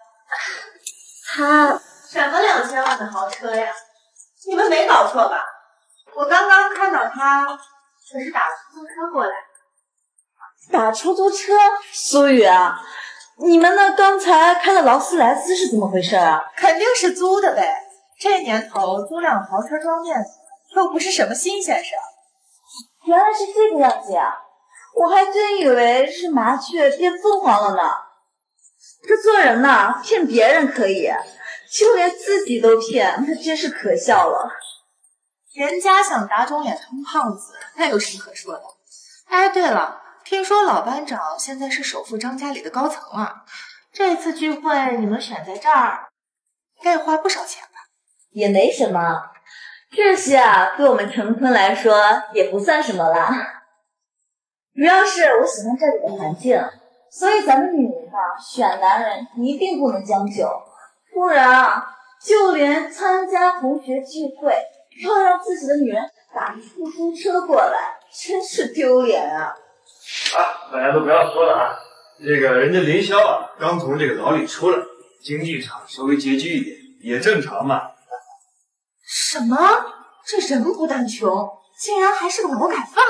他什么2000万的豪车呀？你们没搞错吧？我刚刚看到他可是打出租车过来。 打出租车？苏雨啊，你们那刚才开的劳斯莱斯是怎么回事啊？ 肯定是租的呗，这年头租辆豪车装面子又不是什么新鲜事。 原来是这个样子呀，我还真以为是麻雀变凤凰了呢。这做人呐，骗别人可以，就连自己都骗，那真是可笑了。 人家想打肿脸充胖子，那有什么可说的？哎，对了，听说老班长现在是首富张家里的高层了，这次聚会你们选在这儿，应该花不少钱吧？ 也没什么，这些啊，对我们陈坤来说也不算什么啦。主要是我喜欢这里的环境，所以咱们女人啊，选男人一定不能将就，不然啊，就连参加同学聚会要让自己的女人打出租车过来，真是丢脸啊！ 大家都不要说了啊，这个人家凌霄啊，刚从这个牢里出来，经济上稍微拮据一点，也正常嘛。 什么？这人不但穷，竟然还是个劳改犯！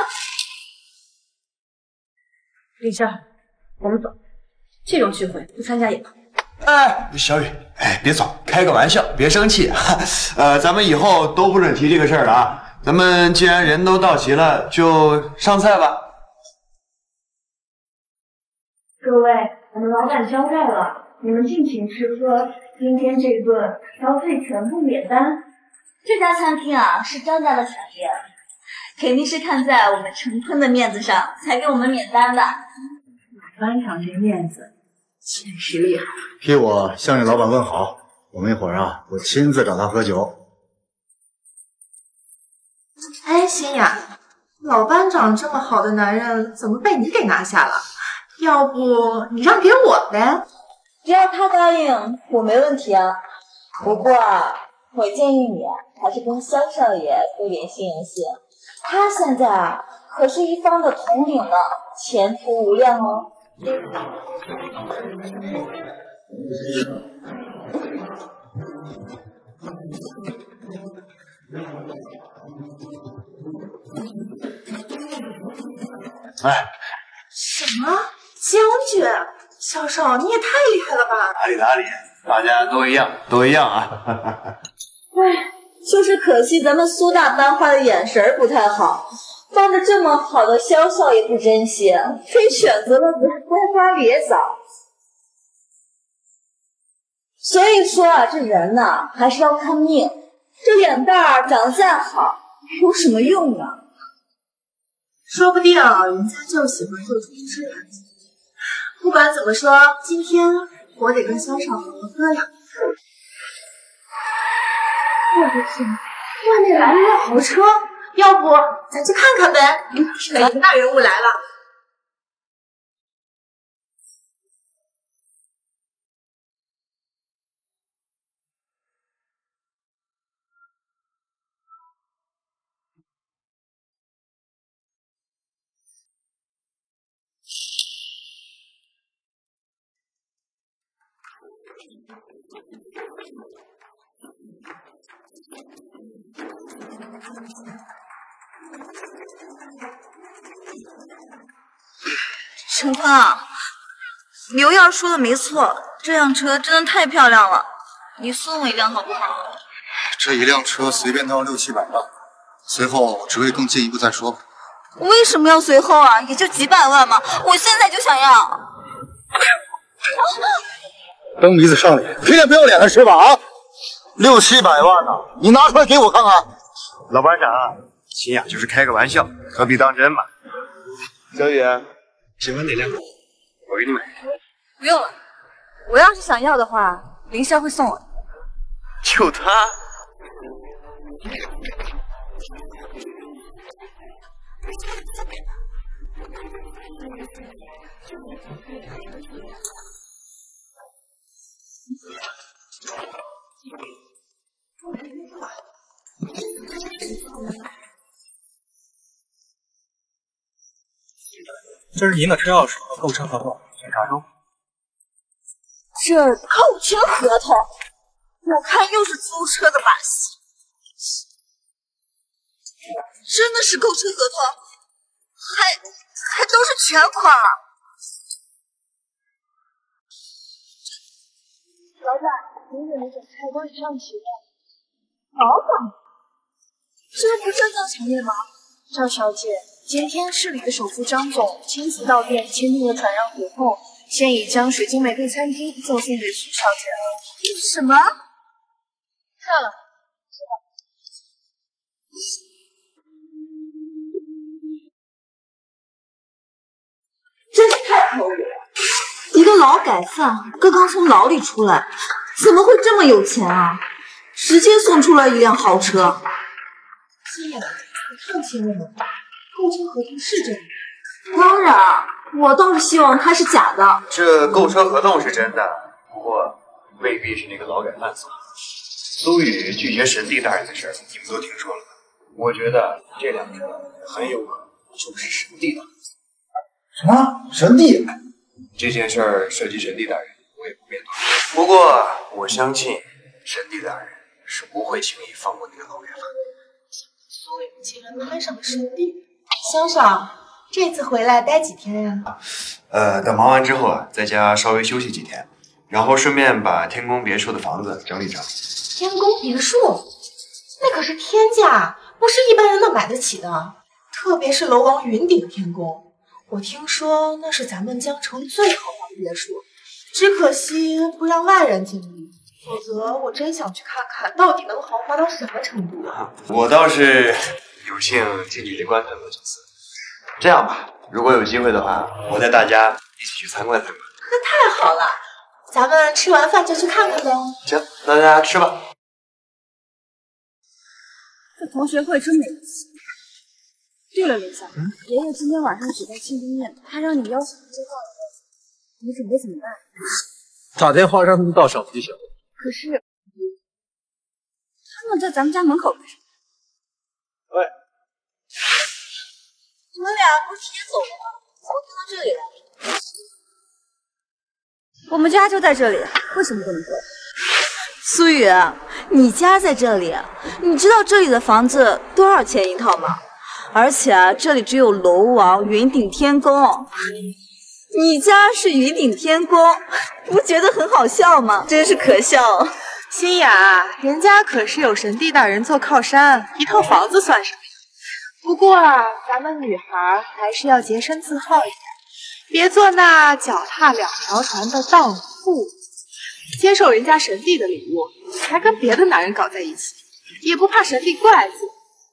凌霄，我们走，这种聚会不参加也罢。 哎，小雨，哎，别走，开个玩笑，别生气。咱们以后都不准提这个事儿了啊。咱们既然人都到齐了，就上菜吧。 各位，我们老板交代了，你们尽情吃喝，今天这顿消费全部免单。这家餐厅啊，是张家的产业，肯定是看在我们陈坤的面子上才给我们免单的。 老班长这面子确实厉害。 替我向你老板问好，我们一会儿啊，我亲自找他喝酒。 哎，心雅，老班长这么好的男人，怎么被你给拿下了？要不你让给我呗？ 只要他答应，我没问题啊。不过我建议你还是跟萧少爷多联系联系，他现在啊可是一方的统领呢，前途无量哦。 哎， 什么将军？萧少，你也太厉害了吧！ 哪里，大家都一样，都一样啊！ 哎，就是可惜咱们苏大班花的眼神不太好，放着这么好的萧少也不珍惜，非选择了歪瓜裂枣。所以说啊，这人呐，还是要看命。这脸蛋儿长得再好，有什么用啊？ 说不定人家就喜欢做厨师呀。不管怎么说，今天我得跟萧少好好喝两杯。我的天，外面来了辆豪车，要不咱去看看呗？是哪个大人物来了？ 陈胖，刘燕说的没错，这辆车真的太漂亮了，你送我一辆好不好？ 这一辆车随便都要600-700万，随后只会更进一步再说吧。 为什么要随后啊？也就几百万嘛，我现在就想要。 蹬鼻子上脸，凭脸不要脸了是吧？啊，600-700万呢，你拿出来给我看看。 老班长，心雅就是开个玩笑，何必当真嘛？小雨，喜欢哪辆？我给你买。 不用了，我要是想要的话，林珊会送我的。 就他。 这是您的车钥匙和购车合同，检查中。 这购车合同，我看又是租车的把戏。真的是购车合同，还都是全款啊！ 老板，您忍着开关以上提问。老板，这不正当行业吗？赵小姐，今天市里的首富张总亲自到店签订了转让合同，现已将水晶玫瑰餐厅赠送给徐小姐了。什么？算了， 真是太可恶了！一个劳改犯刚刚从牢里出来，怎么会这么有钱啊？直接送出了一辆豪车。 心雅，你放心了吗？购车合同是真的？ 当然，我倒是希望它是假的。 这购车合同是真的，不过未必是那个劳改犯送的。苏雨拒绝神帝大人的事儿，你们都听说了吧？我觉得这辆车很有可能就是神帝大人。 什么？神帝？ 这件事儿涉及神帝大人，我也不便多说。不过我相信神帝大人是不会轻易放过那个劳改犯。 苏雨竟然攀上了神帝。萧少，这次回来待几天呀？ 等忙完之后啊，在家稍微休息几天，然后顺便把天宫别墅的房子整理整理。 天宫别墅，那可是天价，不是一般人能买得起的。特别是楼王云顶天宫，我听说那是咱们江城最豪华的别墅，只可惜不让外人进入，否则我真想去看看到底能豪华到什么程度啊！ 我倒是有幸进去观看过几次。这样吧，如果有机会的话，我带大家一起去参观参观。 那太好了，咱们吃完饭就去看看呗。 行，那大家吃吧。 这同学会真没意思。对了，林夏，爷爷今天晚上举办庆功宴，他让你邀请一些大人过去，你准备怎么办？ 打电话让他们到场就行。 可是他们在咱们家门口干什么？ 喂， 你们俩不是提前走了吗？怎么到这里来？ 我们家就在这里，为什么不能过来？ 苏雨，你家在这里，你知道这里的房子多少钱一套吗？而且这里只有楼王、云顶天宫，你家是云顶天宫，不觉得很好笑吗？真是可笑。 心雅，人家可是有神帝大人做靠山，一套房子算什么呀？不过啊，咱们女孩还是要洁身自好一点，别做那脚踏两条船的荡妇。接受人家神帝的礼物，还跟别的男人搞在一起，也不怕神帝怪罪。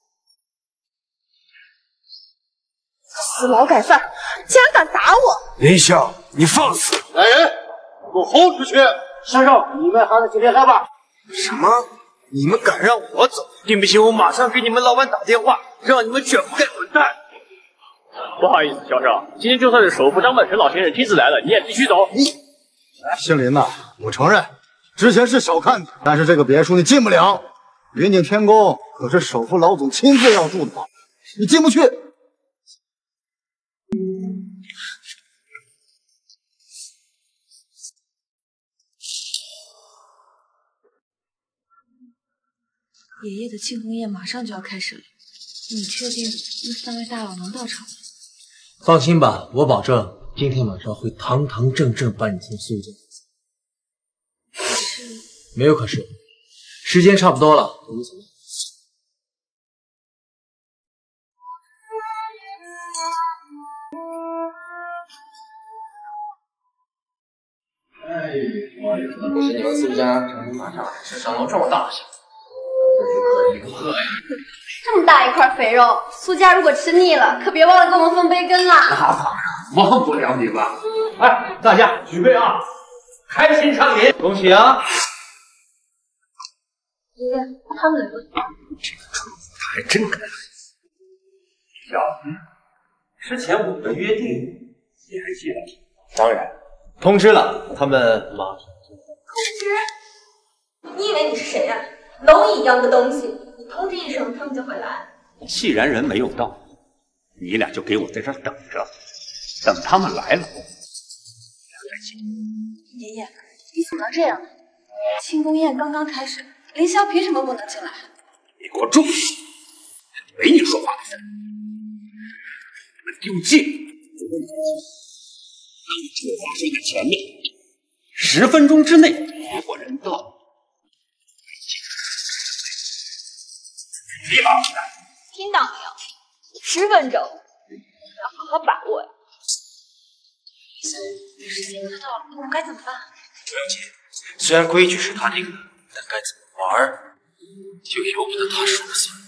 死劳改犯，竟然敢打我！ 林笑，你放肆！ 来人，给我轰出去！先生，你们还在这边害怕？ 什么？你们敢让我走？对不起，我马上给你们老板打电话，让你们全部给滚蛋！ 不好意思，小少，今天就算是首富张万成老先生亲自来了，你也必须走。 姓林呐，我承认之前是小看你，但是这个别墅你进不了。云顶天宫可是首富老总亲自要住的，你进不去。 爷爷的庆功宴马上就要开始了，你确定那3位大佬能到场吗？ 放心吧，我保证今天晚上会堂堂正正把你从苏家。 可是， 没有可是，时间差不多了，我们走。 不是你们苏家成天马上吃上楼这么大的小，这是可一个呀！ 这么大一块肥肉，苏家如果吃腻了，可别忘了跟我们分杯羹啦！ 那当然，忘不了你吧？哎，大家举杯啊，开心畅饮，恭喜啊！ 爷爷，他们来了。 这个蠢货他还真敢来！小子，之前我们的约定你还记得？ 当然，通知了，他们马上。 通知？你以为你是谁呀？蝼蚁一样的东西！你通知一声，他们就会来。 既然人没有到，你俩就给我在这儿等着，等他们来了，再进。 爷爷，你怎么能这样呢？庆功宴刚刚开始，凌霄凭什么不能进来？ 你给我住手！没你说话的份。你们丢尽！这话说在前面，10分钟之内如果人到，立马回来。 听到没有？10分钟，要好好把握呀。 时间快到了，我们该怎么办？ 不要紧，虽然规矩是他定的，但该怎么玩，就由不得他说了算。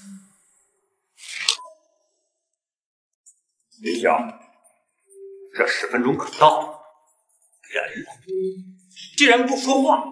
林晓，这10分钟可到，人呢？既然不说话，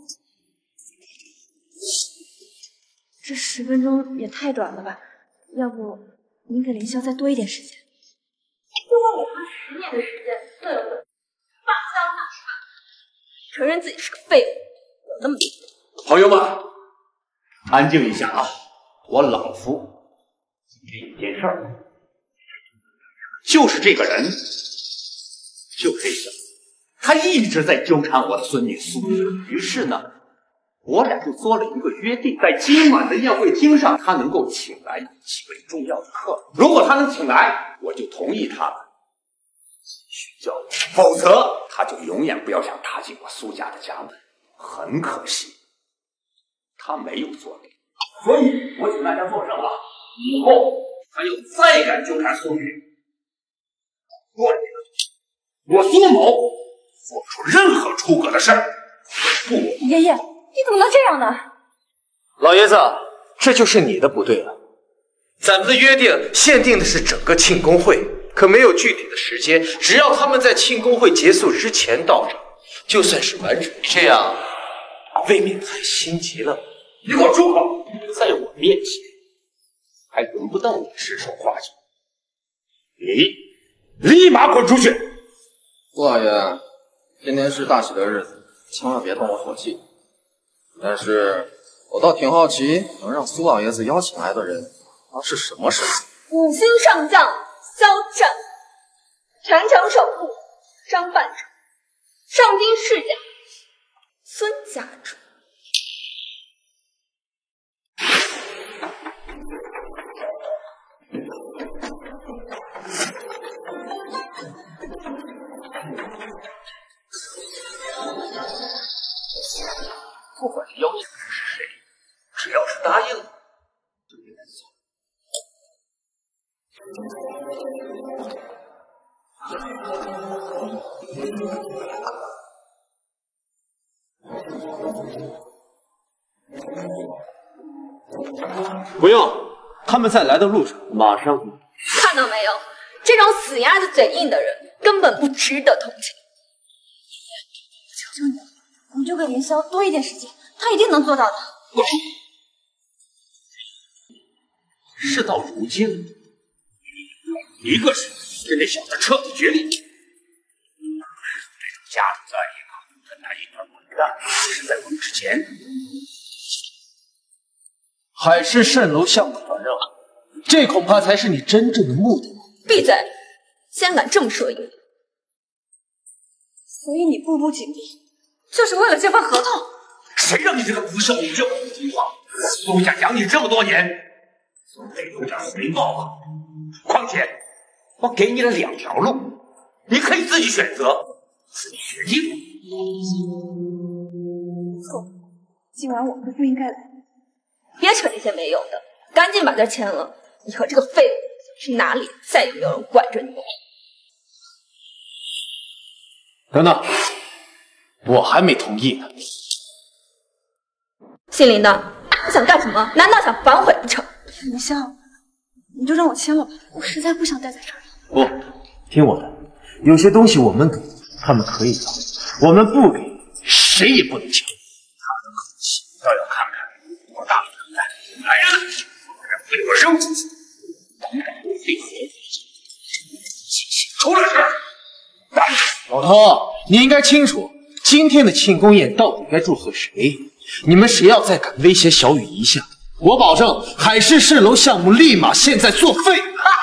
这10分钟也太短了吧？要不您给凌霄再多一点时间？ 就问我们10年的时间，对不对？放香那是吧？承认自己是个废物，有那么多。 朋友们，安静一下啊！我老夫给你一件事儿，就是这个人，就这小子，他一直在纠缠我的孙女苏雨。于是呢，我俩就做了一个约定，在今晚的宴会厅上，他能够请来几位重要的客人。如果他能请来，我就同意他们继续交往；否则，他就永远不要想踏进我苏家的家门。很可惜，他没有做到。所以，我请大家作证啊，以后他要再敢纠缠苏雨，我苏某做不出任何出格的事儿。不， 爷爷，你怎么能这样呢？ 老爷子，这就是你的不对了。咱们的约定限定的是整个庆功会，可没有具体的时间。只要他们在庆功会结束之前到场，就算是完成。这样未免太心急了。 你给我住口！在我面前还轮不到你指手画脚，你立马滚出去！ 顾老爷，今天是大喜的日子，千万别动我火气。但是我倒挺好奇，能让苏老爷子邀请来的人，他是什么身份 5星上将萧战，全城首富张半城，上京世家孙家主。 不管邀请的是谁，只要是答应了，就应该做。不用，他们在来的路上，马上。 看到没有，这种死鸭子嘴硬的人根本不值得同情。 求求你了，我们就给凌霄多一点时间，他一定能做到的。 事到如今，一个是跟这小子彻底决裂，这种家主在一个跟他一块滚蛋，是在我们之前。 海市蜃楼项目转让，这恐怕才是你真正的目的。 闭嘴！竟然敢这么说你！ 所以你步步紧逼，就是为了这份合同？ 谁让你这个不孝女就不听话？ 苏家养你这么多年，总得有点回报吧。况且，我给你了2条路，你可以自己选择，自己决定。 错，今晚我们不应该来。别扯这些没用的，赶紧把这签了。你和这个废物去哪里，再也没有人管着你。 等等，我还没同意呢。 姓林的，你想干什么？难道想反悔不成？ 林霄，你就让我签了吧，我实在不想待在这儿了。 不，听我的，有些东西我们给，他们可以要；我们不给，谁也不能抢。他的口气倒要看看我大的能耐。来人，把这废物扔出去！胆敢对废物出了事！ 老头，你应该清楚，今天的庆功宴到底该祝贺谁？你们谁要再敢威胁小雨一下，我保证海市蜃楼项目立马现在作废。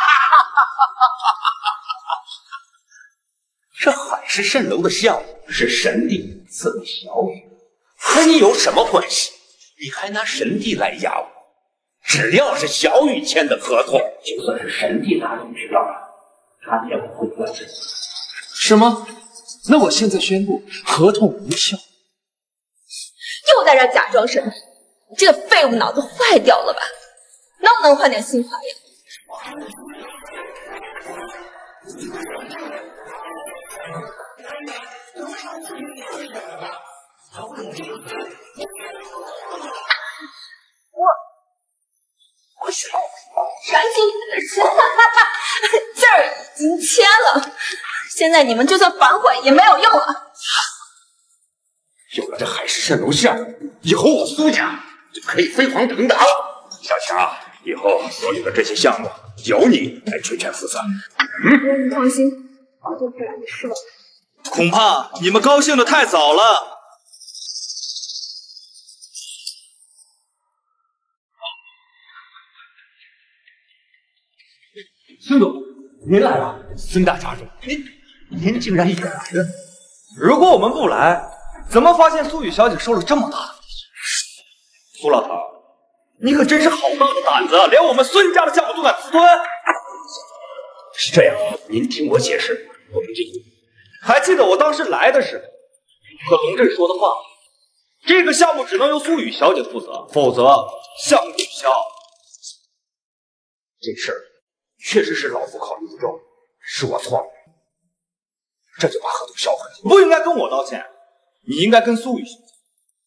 这海市蜃楼的项目是神帝赐给小雨，和你有什么关系？你还拿神帝来压我？只要是小雨签的合同，就算是神帝大人知道了，他也不会关心。 是吗？那我现在宣布合同无效。 又在这假装神秘，你这个废物脑子坏掉了吧？能不能换点新花样？我是赶紧给他签，字儿已经签了，现在你们就算反悔也没有用了。 有了这海市蜃楼项目，以后我苏家就可以飞黄腾达了。小强，以后所有的这些项目由你来全权负责。 你放心，保证不让你失望。 恐怕你们高兴的太早了。 孙总，您来了。孙大家主，您竟然也来了。 如果我们不来，怎么发现苏雨小姐受了这么大的委屈？苏老头，你可真是好大的胆子，连我们孙家的项目都敢私吞。 是这样，您听我解释，我们这还记得我当时来的时候和龙震说的话，这个项目只能由苏雨小姐负责，否则项目取消。 这事儿确实是老夫考虑不周，是我错了，这就把合同销毁了。 不应该跟我道歉，你应该跟苏雨小姐。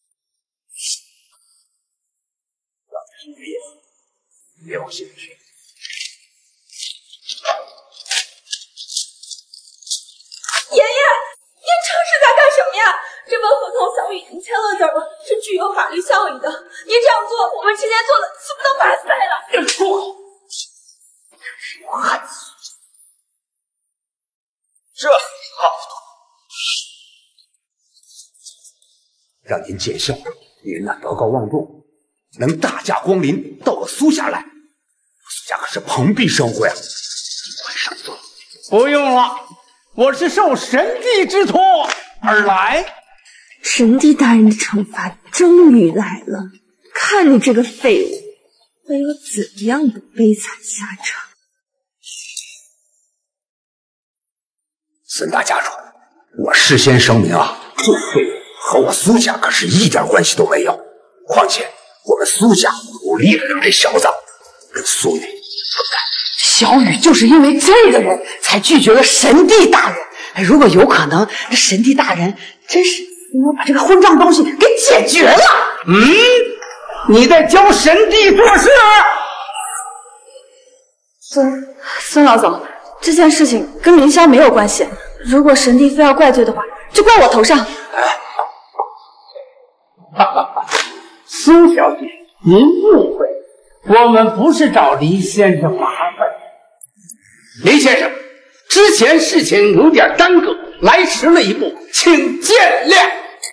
别往心里去。 爷爷，您这是在干什么呀？这份合同小雨已经签了字了，是具有法律效益的。您这样做，我们之间做的岂不都白费了？ 你说好，我害死这好让您见笑，您那德高望重，能大驾光临到了苏家来，苏家可是蓬荜生辉啊！快上座。 不用了，我是受神帝之托而来。 神帝大人的惩罚终于来了，看你这个废物会有怎样的悲惨下场。 孙大家主，我事先声明啊，这废物和我苏家可是一点关系都没有。况且我们苏家努力的让这小子跟苏雨分开。 小雨就是因为这个人才拒绝了神帝大人。如果有可能，这神帝大人真是应该把这个混账东西给解决了。 你在教神帝做事？ 孙老总，这件事情跟凌霄没有关系。如果神帝非要怪罪的话，就怪我头上。 苏小姐，您误会，我们不是找黎先生麻烦。黎先生，之前事情有点耽搁，来迟了一步，请见谅。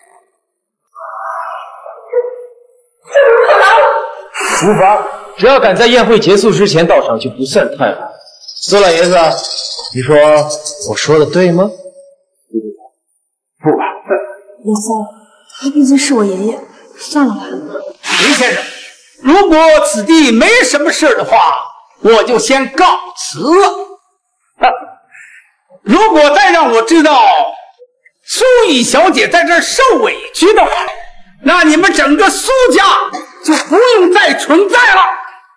无妨，只要敢在宴会结束之前到场，就不算太晚。苏老爷子，你说我说的对吗？ 不吧， 凌霄，他毕竟是我爷爷，算了吧。 林先生， 如果此地没什么事的话，我就先告辞了。如果再让我知道苏雨小姐在这儿受委屈的话，那你们整个苏家就不用再存在了。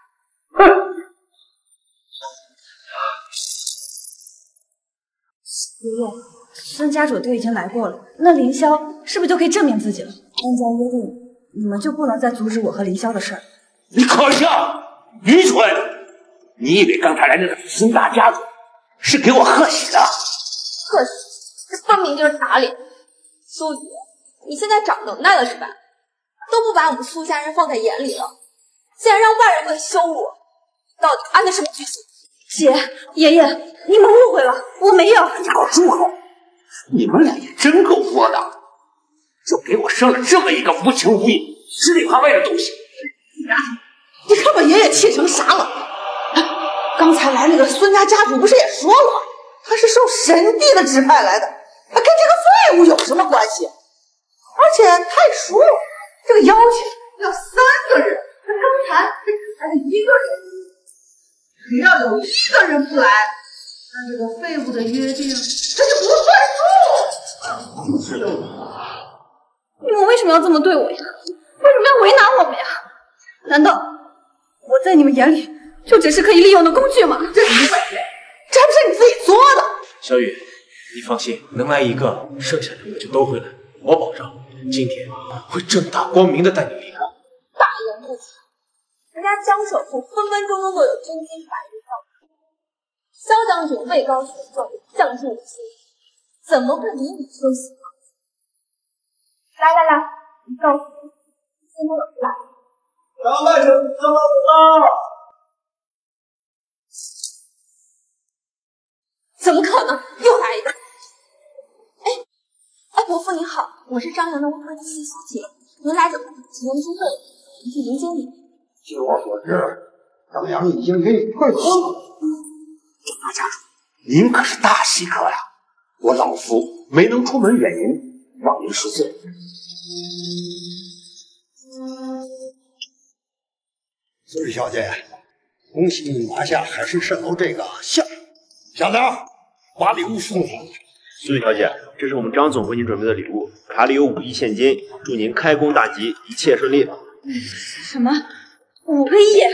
爷爷，孙家主都已经来过了，那凌霄是不是就可以证明自己了？按照约定，你们就不能再阻止我和凌霄的事儿。 你可笑，愚蠢！你以为刚才来那个孙大家族是给我贺喜的？ 贺喜，这分明就是打脸。苏雨，你现在长能耐了是吧？都不把我们苏家人放在眼里了，竟然让外人会羞辱我，到底安的什么居心？ 姐，爷爷，你们误会了，我没有。 你给我住口！你们俩也真够窝囊，就给我生了这么一个无情无义、吃里扒外的东西。 你看把爷爷气成啥了？刚才来那个孙家家主不是也说了吗？他是受神帝的指派来的，他跟这个废物有什么关系？而且他也说了，这个邀请要3个人，他刚才只来了1个人。只要有1个人不来，那这个废物的约定这就不算数。 你们为什么要这么对我呀？为什么要为难我们呀？难道我在你们眼里就只是可以利用的工具吗？ 这还不是你自己做的。 小雨，你放心，能来1个，剩下2个就都会来，我保证今天会正大光明的带你离开。 大言不惭！人家江首富分分钟钟都有真金白银到手，萧将军位高权重，将士无心，怎么会理你说闲话？来，你告诉我，今天有谁来？ 张半城张老大。 怎么可能？又来一个！哎，伯父您好，我是张扬的未婚妻苏姐，您来怎么情人之会？您去迎接你。 据我所知，张扬已经给你退婚了。 大家主，您可是大喜客呀！我老夫没能出门远迎，望您恕罪。 苏雨小姐，恭喜你拿下海市蜃楼这个项目。小子，把礼物送你。 苏雨小姐，这是我们张总为您准备的礼物，卡里有5亿现金，祝您开工大吉，一切顺利。 什么？5个亿？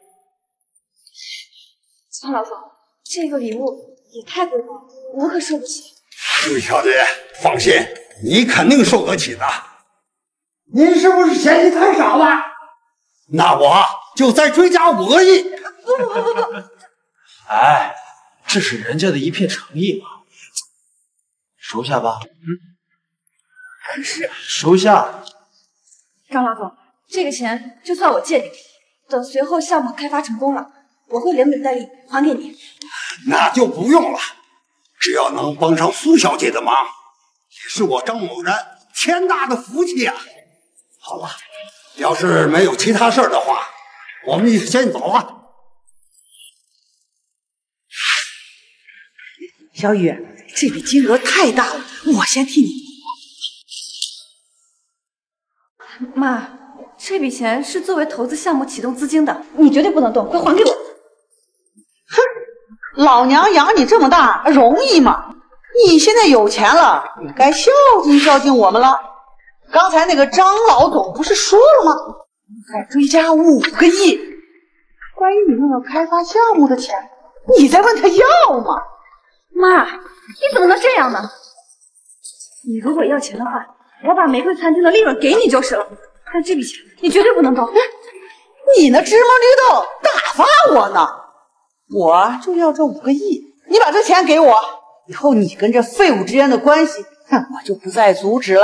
张老总，这个礼物也太贵了，我可受不起。 苏雨小姐，放心，你肯定受得起的。 您是不是嫌弃太少了？ 那我就再追加5个亿。 不！ 哎，这是人家的一片诚意嘛，收下吧。 可是收下。 张老总，这个钱就算我借你，等随后项目开发成功了，我会连本带利还给你。 那就不用了，只要能帮上苏小姐的忙，也是我张某人天大的福气啊！好了，要是没有其他事儿的话，我们先走了。 小雨，这笔金额太大了，我先替你。 妈，这笔钱是作为投资项目启动资金的，你绝对不能动，快还给我！ 哼，老娘养你这么大容易吗？你现在有钱了，你该孝敬我们了。刚才那个张老总不是说了吗？再追加5个亿，关于你们要开发项目的钱，你再问他要吗？ 妈，你怎么能这样呢？你如果要钱的话，我把玫瑰餐厅的利润给你就是了，但这笔钱你绝对不能动。 你那芝麻绿豆打发我呢，我就要这5个亿，你把这钱给我，以后你跟这废物之间的关系，我就不再阻止了。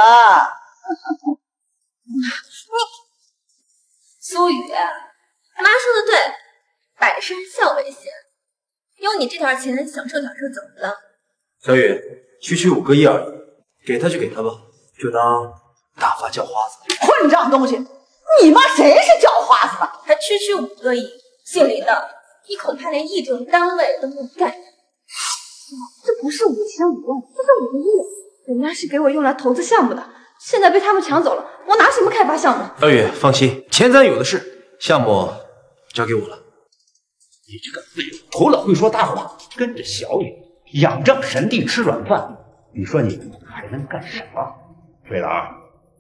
苏雨，妈说的对，百善孝为先，有你这点钱享受怎么了？ 小雨，区5个亿而已，给他就给他吧，就当大发叫花子。 混账东西，你妈谁是叫花子呢？ 还区5个亿，姓林的，你恐怕连亿这种单位都没有概念。 这不是5000-5万，这是5个亿，人家是给我用来投资项目的，现在被他们抢走了，我拿什么开发项目？ 小雨，放心，钱咱有的是， 项目交给我了。 你这个废物，除了会说大话，跟着小雨仰仗神帝吃软饭，你说你还能干什么？魏老二，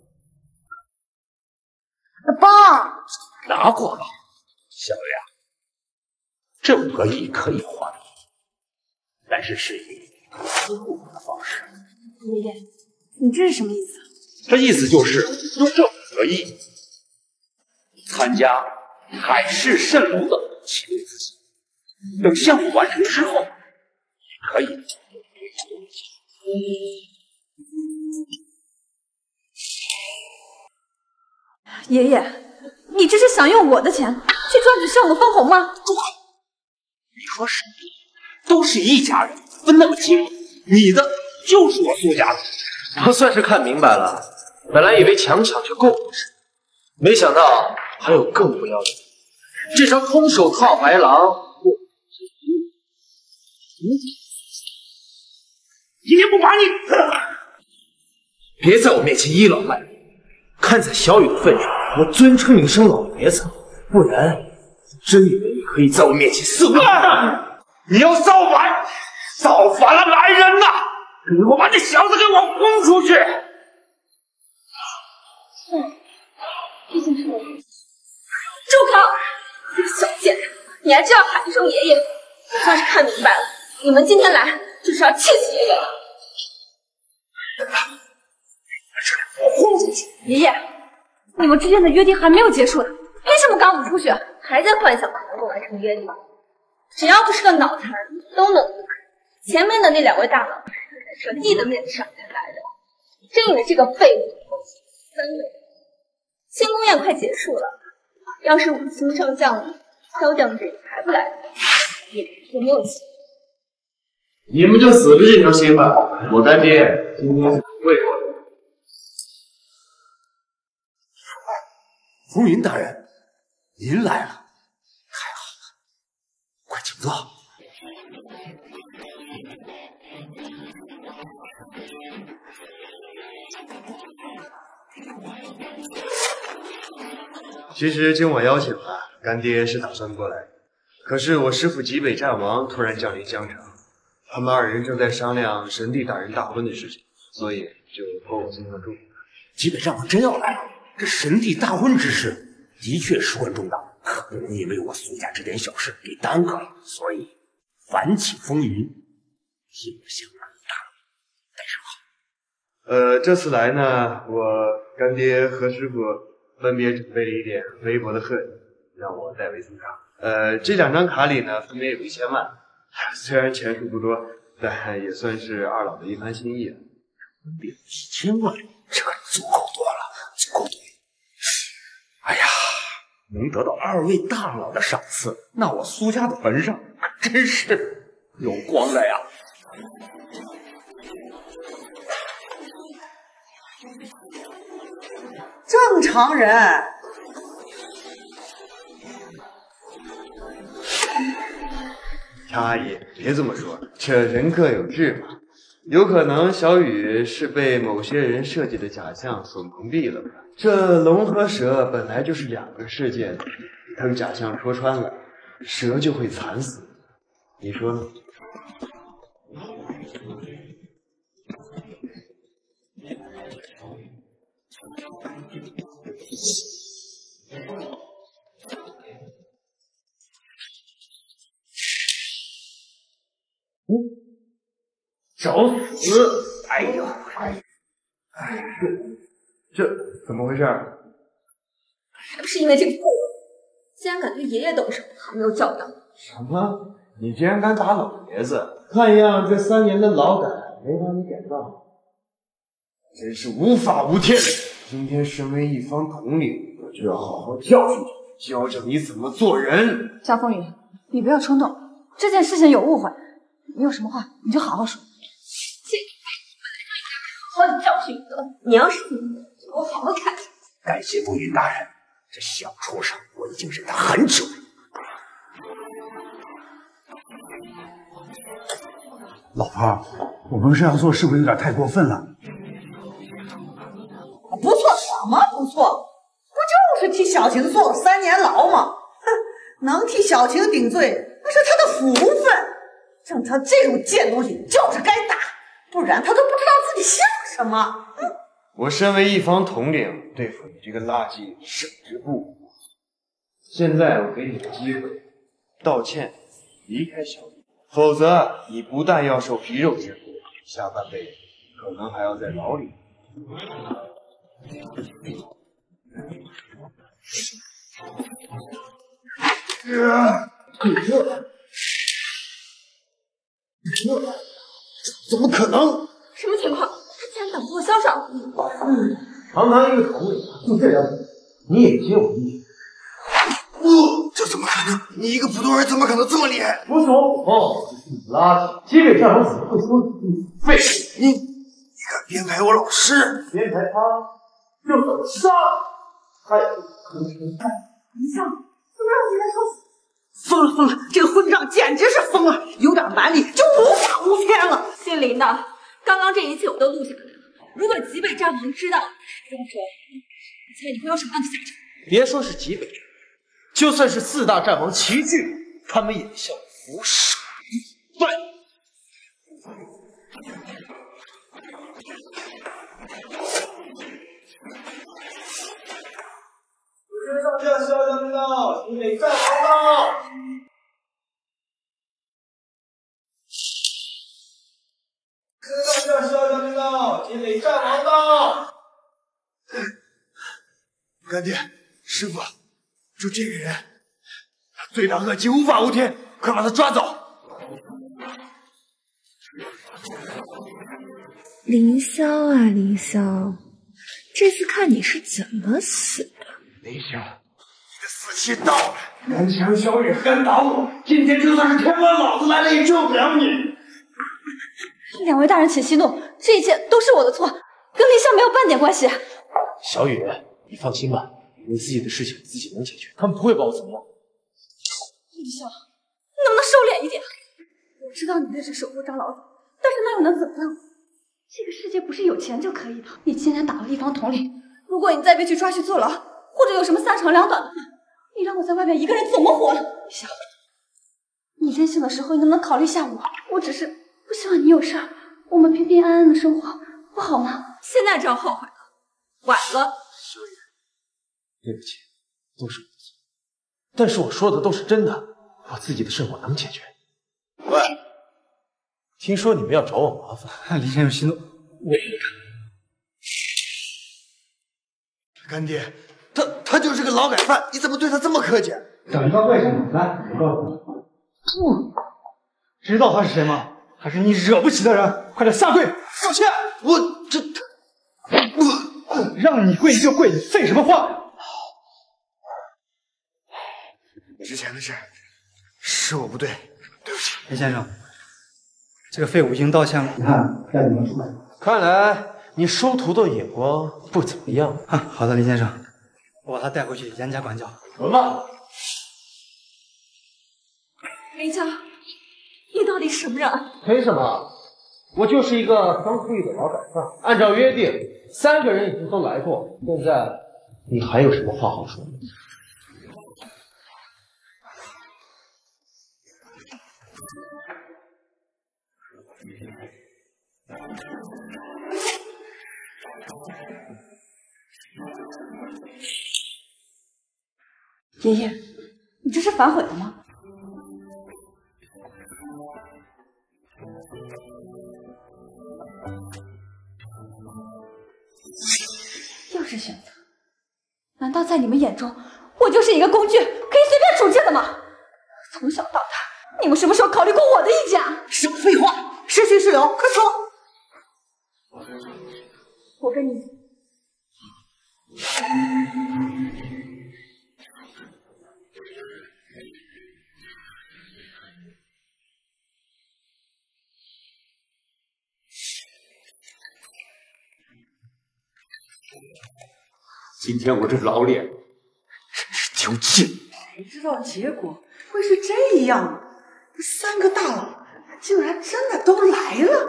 爸， 拿过吧，小雨啊，这5个亿可以还，但是是以私募的方式。 爷爷，你这是什么意思？ 这意思就是用这5个亿参加海市蜃楼的企业资金，等项目完成之后，也可以。 爷爷，你这是想用我的钱去抓取项目分红吗？ 住口！你说什么？都是一家人，分那么清，你的就是我苏家的。 我算是看明白了，本来以为强抢就够不是，没想到还有更不要脸。这张空手套白狼， 今天不把你， 别在我面前倚老卖老。看在小雨的份上，我尊称你一声老爷子，不然真以为你可以在我面前肆无忌惮。 你要造反，造反了来人呐！给我把这小子给我轰出去！ 毕竟是我。住口！这个小贱人，你还真要喊一声爷爷？我算是看明白了，你们今天来就是要气死爷爷的。 我轰出去！ 爷爷，你们之间的约定还没有结束呢，凭什么赶我出去？ 还在幻想能够完成约定？只要不是个脑残，都能。前面的那2位大佬是在神帝的面子上才来的，真以为这个废物3位庆功宴快结束了，要是5星上将了，萧将军还不来，也没有戏。 你们就死着这条心吧，我干爹今天是不会我的。 风云大人，您来了，太好了，快请坐。 其实经我邀请啊，干爹是打算过来，可是我师父极北战王突然降临江城，他们2人正在商量神帝大人大婚的事情，所以就托我送上祝福。 极北战王真要来，这神帝大婚之事的确事关重大，可不能因为我苏家这点小事给耽搁了，所以烦请风云替我向大人带声好。 这次来呢，我干爹和师傅分别准备了一点微薄的贺礼，让我代为送上。这2张卡里呢，分别有1000万，虽然钱数不多，但也算是二老的一番心意了。 分别1000万，这个足够多了，足够多。哎呀，能得到2位大佬的赏赐，那我苏家的坟上可真是有光了呀！ 正常人。 强阿姨，别这么说，这人各有志嘛。有可能小雨是被某些人设计的假象所蒙蔽了吧？这龙和蛇本来就是2个世界，等假象戳穿了，蛇就会惨死。你说呢？ 找死！哎呦， 这怎么回事？ 还不是因为这个废物，竟然敢对爷爷动手，好没有教养！ 什么？你竟然敢打老爷子？看样这3年的劳改没把你赶到，真是无法无天！今天身为一方统领，我就要好好教训你，教教你怎么做人。 夏风雨，你不要冲动，这件事情有误会，你有什么话你就好好说。 好好教训你的，你要是听不懂，我好好看。 感谢风云大人，这小畜生我已经忍他很久了。 老婆，我们这样做是不是有点太过分了？ 不错，什么不错？不就是替小小晴坐了3年牢吗？哼，能替小晴顶罪，那是他的福分。像他这种贱东西，就是该打，不然他都不知道自己像什么。 我身为一方统领，对付你这个垃圾省之不武。现在我给你个机会，道歉，离开小雨，否则你不但要受皮肉之苦，下半辈子可能还要在牢里。 怎么可能？ 什么情况？他竟然挡不过萧少！ 堂堂一个统领，就这样，你也接我一句？ 这怎么可能？你一个普通人怎么可能这么厉害？ 不是我普通，是你垃圾。西北战王怎么会说你废物？ 你敢编排我老师？ 编排他，就怎么杀他也不可能。 你想，怎么让你来说死？疯了疯了！这个混账简直是疯了，有点蛮力就无法无天了。 姓林的，刚刚这一切我都录下来了。如果极北战王知道你是凶手，你猜你会有什么样的下场？ 别说是极北，就算是4大战王齐聚，他们也像服傻一般。 上下萧将军到，极北战王到。上下萧将军到，极北战王到。干爹，师傅，就这个人，他罪大恶极，无法无天，快把他抓走！ 凌霄啊，凌霄，这次看你是怎么死的。 凌霄，你的死期到了！南墙小雨敢打我，今天就算是天王老子来了也救不了你！ 两位大人请息怒，这一切都是我的错，跟凌霄没有半点关系。 小雨，你放心吧，你自己的事情自己能解决，他们不会把我怎么样。 凌霄，你能不能收敛一点？我知道你那是守护张老子，但是那又能怎么样？这个世界不是有钱就可以的。你今天打了一方统领，如果你再被抓去坐牢，或者有什么3长2短的话，你让我在外面一个人怎么活？凌霄，你任性的时候你能不能考虑一下我？我只是不希望你有事儿，我们平平安安的生活，不好吗？ 现在就要后悔了，晚了。 小雨，对不起，都是我的错，但是我说的都是真的，我自己的事我能解决。喂，听说你们要找我麻烦， 林先生息怒，我也干爹，他就是个劳改犯，你怎么对他这么客气？ 长高怪声，来，我告诉你，知道他是谁吗？他是你惹不起的人，快点下跪道歉！我让你跪你就跪，你废什么话？ 之前的事是我不对，对不起。 林先生，这个废物已经道歉了，你看该怎么处？ 看来你收徒的眼光不怎么样。 好的，林先生，我把他带回去严加管教。 滚吧！ 林霄，你到底什么人？ 凭什么？我就是一个刚出狱的劳改犯。按照约定，3个人已经都来过，现在你还有什么话好说？ 爷爷，你这是反悔了吗？又是选择？难道在你们眼中，我就是一个工具，可以随便处置的吗？从小到大，你们什么时候考虑过我的意见啊？ 少废话，是虚是有，快说！ 我跟你。 今天我这老脸真是丢尽。 谁知道结果会是这样？这3个大佬竟然真的都来了！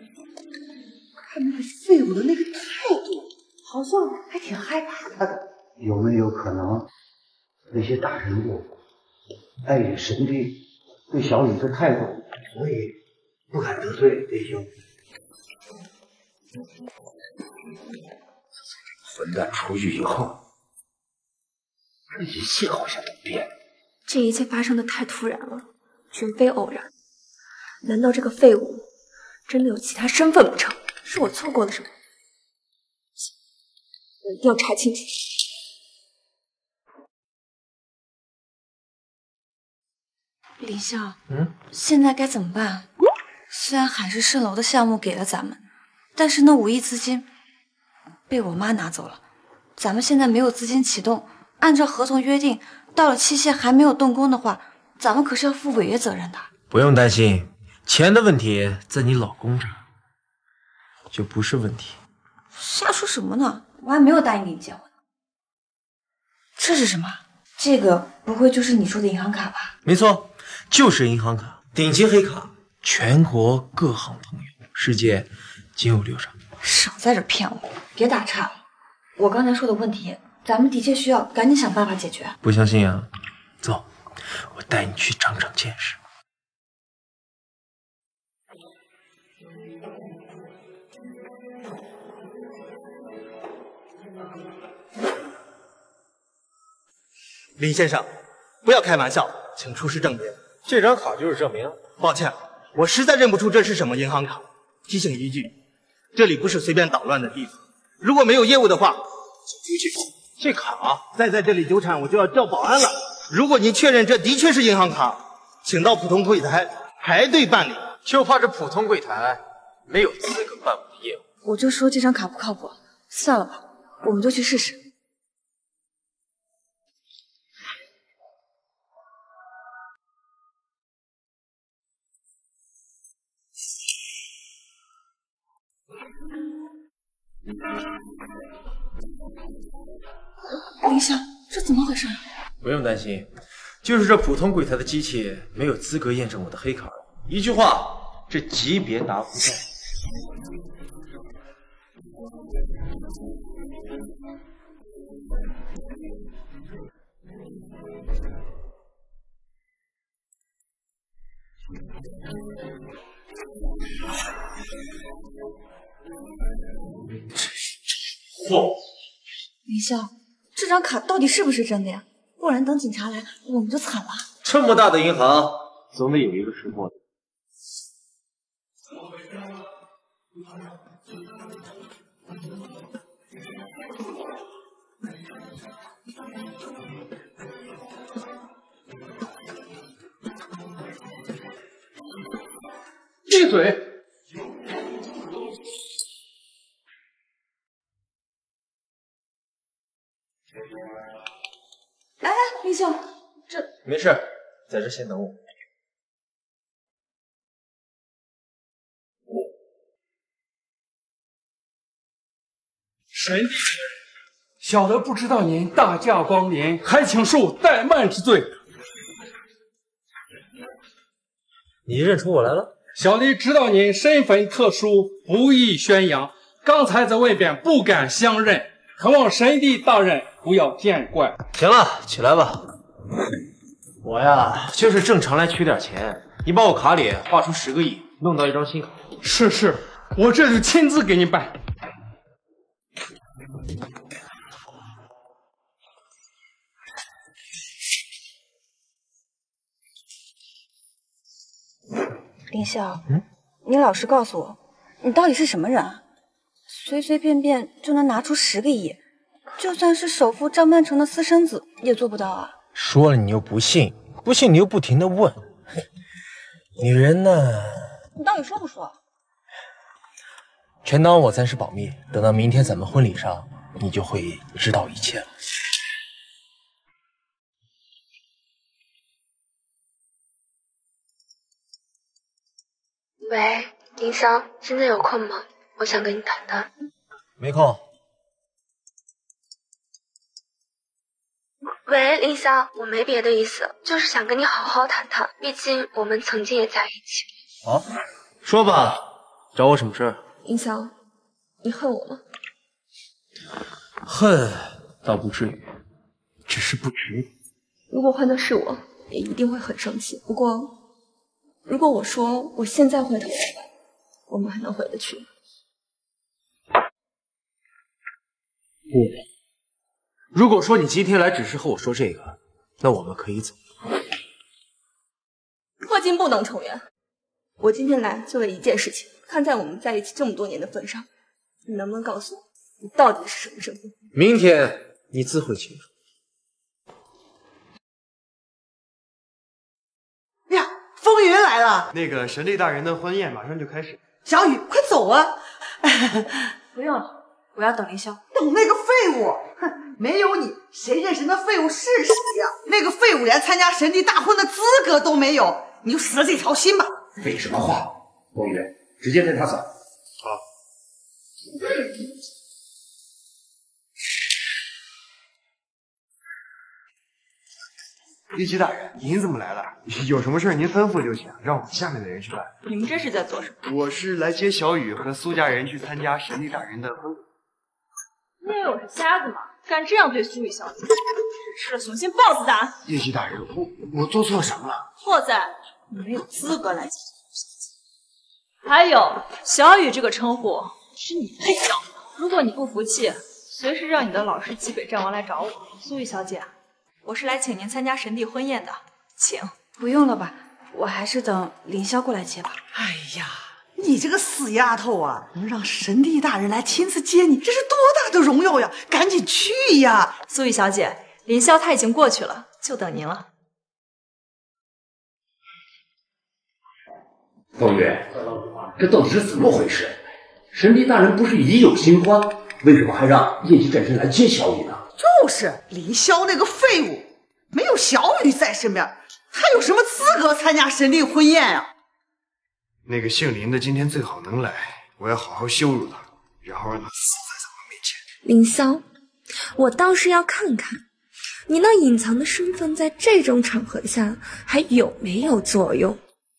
看那个废物的那个态度，好像还挺害怕他的。 有没有可能那些大人物碍于神帝对小雨的态度，所以不敢得罪弟兄？ 混蛋出狱以后，这一切好像都变了。 这一切发生的太突然了，绝非偶然。难道这个废物真的有其他身份不成？是我错过了什么？我一定要查清楚。 李笑，现在该怎么办？虽然海市蜃楼的项目给了咱们，但是那5亿资金被我妈拿走了，咱们现在没有资金启动，按照合同约定，到了期限还没有动工的话，咱们可是要负违约责任的。 不用担心，钱的问题在你老公这儿，就不是问题。 瞎说什么呢？我还没有答应给你结婚呢。这是什么？这个不会就是你说的银行卡吧？ 没错，就是银行卡，顶级黑卡，全国各行通用，世界仅有6张。 少在这骗我，别打岔了。我刚才说的问题，咱们的确需要赶紧想办法解决。 不相信啊？走，我带你去长长见识。 林先生，不要开玩笑，请出示证明。 这张卡就是证明。 抱歉，我实在认不出这是什么银行卡。提醒一句，这里不是随便捣乱的地方。如果没有业务的话，请出去。这卡再在这里纠缠，我就要叫保安了。如果您确认这的确是银行卡，请到普通柜台排队办理。 就怕这普通柜台没有资格办我的业务。 我就说这张卡不靠谱，算了吧，我们就去试试。林夏，这怎么回事？ 不用担心，就是这普通柜台的机器没有资格验证我的黑卡。一句话，这级别达不到。 嚯！ 林笑，这张卡到底是不是真的呀？不然等警察来，我们就惨了。 这么大的银行，总得有一个识货的。 闭嘴！ 哎，林笑，这没事，在这先等我。 神帝，小的不知道您大驾光临，还请恕怠慢之罪。 你认出我来了？ 小弟知道您身份特殊，不宜宣扬。刚才在外边不敢相认，恳望神帝大人不要见怪。 行了，起来吧。我呀，就是正常来取点钱。你把我卡里划出10个亿，弄到一张新卡。 是，我这就亲自给你办。 林笑，你老实告诉我，你到底是什么人啊？随随便便就能拿出10个亿，就算是首富张曼成的私生子也做不到啊！ 说了你又不信，不信你又不停的问，女人呢？ 你到底说不说？ 全当我暂时保密，等到明天咱们婚礼上，你就会知道一切了。 喂，林香，现在有空吗？我想跟你谈谈。 没空。 喂，林香，我没别的意思，就是想跟你好好谈谈，毕竟我们曾经也在一起。 好，说吧，找我什么事？ 林香，你恨我吗？ 恨， 倒不至于，只是不值。 如果换的是我，也一定会很生气。不过，如果我说我现在回头来，我们还能回得去。 不，如果说你今天来只是和我说这个，那我们可以走。 霍金不能重圆。我今天来就为一件事情，看在我们在一起这么多年的份上，你能不能告诉我，你到底是什么身份？ 明天你自会清楚。 呀，风云来了！ 那个神帝大人的婚宴马上就开始， 小雨，快走啊！ 不用了，我要等凌霄。 等那个废物！哼，没有你，谁认识那废物是谁呀？那个废物连参加神帝大婚的资格都没有，你就死了这条心吧！ 废什么话！风云，直接带他走。 好。叶姬大人，您怎么来了？有什么事您吩咐就行，让我们下面的人去办。 你们这是在做什么？ 我是来接小雨和苏家人去参加神帝大人的婚礼。 你以为我是瞎子吗？敢这样对苏雨小姐，只吃了雄心豹子胆！ 叶姬大人，我做错什么了？ 错在你没有资格来接苏小姐。还有，小雨这个称呼是你配叫。如果你不服气，随时让你的老师极北战王来找我。苏雨小姐，我是来请您参加神帝婚宴的，请。 不用了吧，我还是等凌霄过来接吧。 哎呀，你这个死丫头啊，能让神帝大人来亲自接你，这是多大的荣耀呀！赶紧去呀！ 苏雨小姐，凌霄他已经过去了，就等您了。 风云，这到底是怎么回事？神帝大人不是已有新欢，为什么还让夜姬战神来接小雨呢？ 就是凌霄那个废物，没有小雨在身边，他有什么资格参加神帝婚宴啊？ 那个姓林的今天最好能来，我要好好羞辱他，然后让他死在咱们面前。 凌霄，我倒是要看看你那隐藏的身份在这种场合下还有没有作用。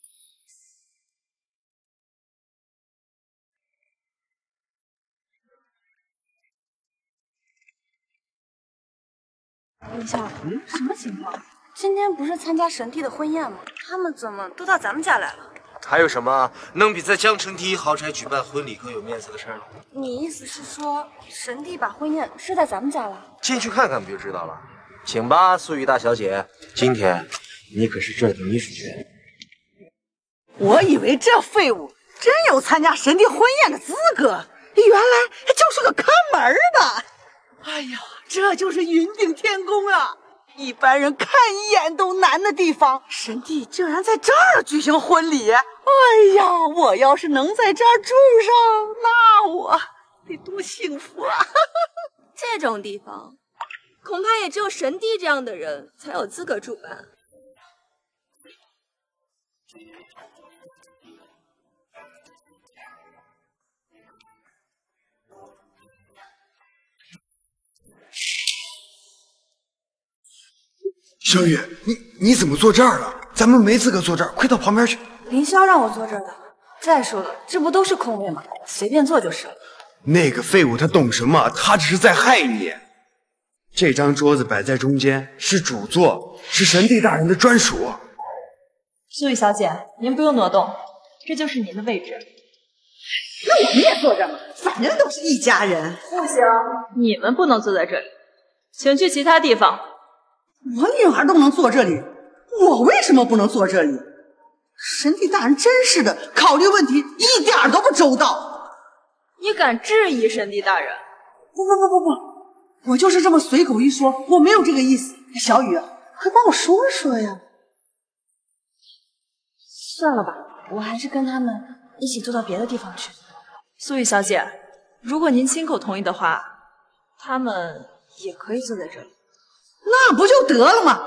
凌霄，什么情况？今天不是参加神帝的婚宴吗？他们怎么都到咱们家来了？ 还有什么能比在江城第一豪宅举办婚礼更有面子的事呢？ 你意思是说，神帝把婚宴设在咱们家了？ 进去看看不就知道了。请吧，素玉大小姐，今天你可是这儿的女主角。 我以为这废物真有参加神帝婚宴的资格，原来就是个看门的。哎呀，这就是云顶天宫啊！一般人看一眼都难的地方，神帝竟然在这儿举行婚礼！哎呀，我要是能在这儿住上，那我得多幸福啊！ 这种地方，恐怕也只有神帝这样的人才有资格住吧。 小雨，你怎么坐这儿了？咱们没资格坐这儿，快到旁边去。 凌霄让我坐这儿的。再说了，这不都是空位吗？随便坐就是了。 那个废物他懂什么？他只是在害你。这张桌子摆在中间是主座，是神帝大人的专属。 苏雨小姐，您不用挪动，这就是您的位置。 那我们也坐这儿嘛，反正都是一家人。 不行，你们不能坐在这里，请去其他地方。 我女儿都能坐这里，我为什么不能坐这里？神帝大人真是的，考虑问题一点都不周到。 你敢质疑神帝大人？ 不，我就是这么随口一说，我没有这个意思。小雨，快帮我说说呀。 算了吧，我还是跟他们一起坐到别的地方去。 苏雨小姐，如果您亲口同意的话，他们也可以坐在这里。 那不就得了吗？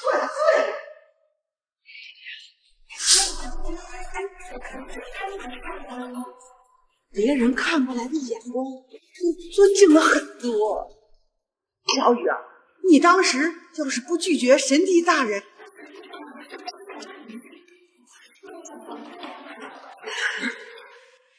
别人看过来的眼光更尊敬了很多。小雨啊，你当时要是不拒绝神帝大人，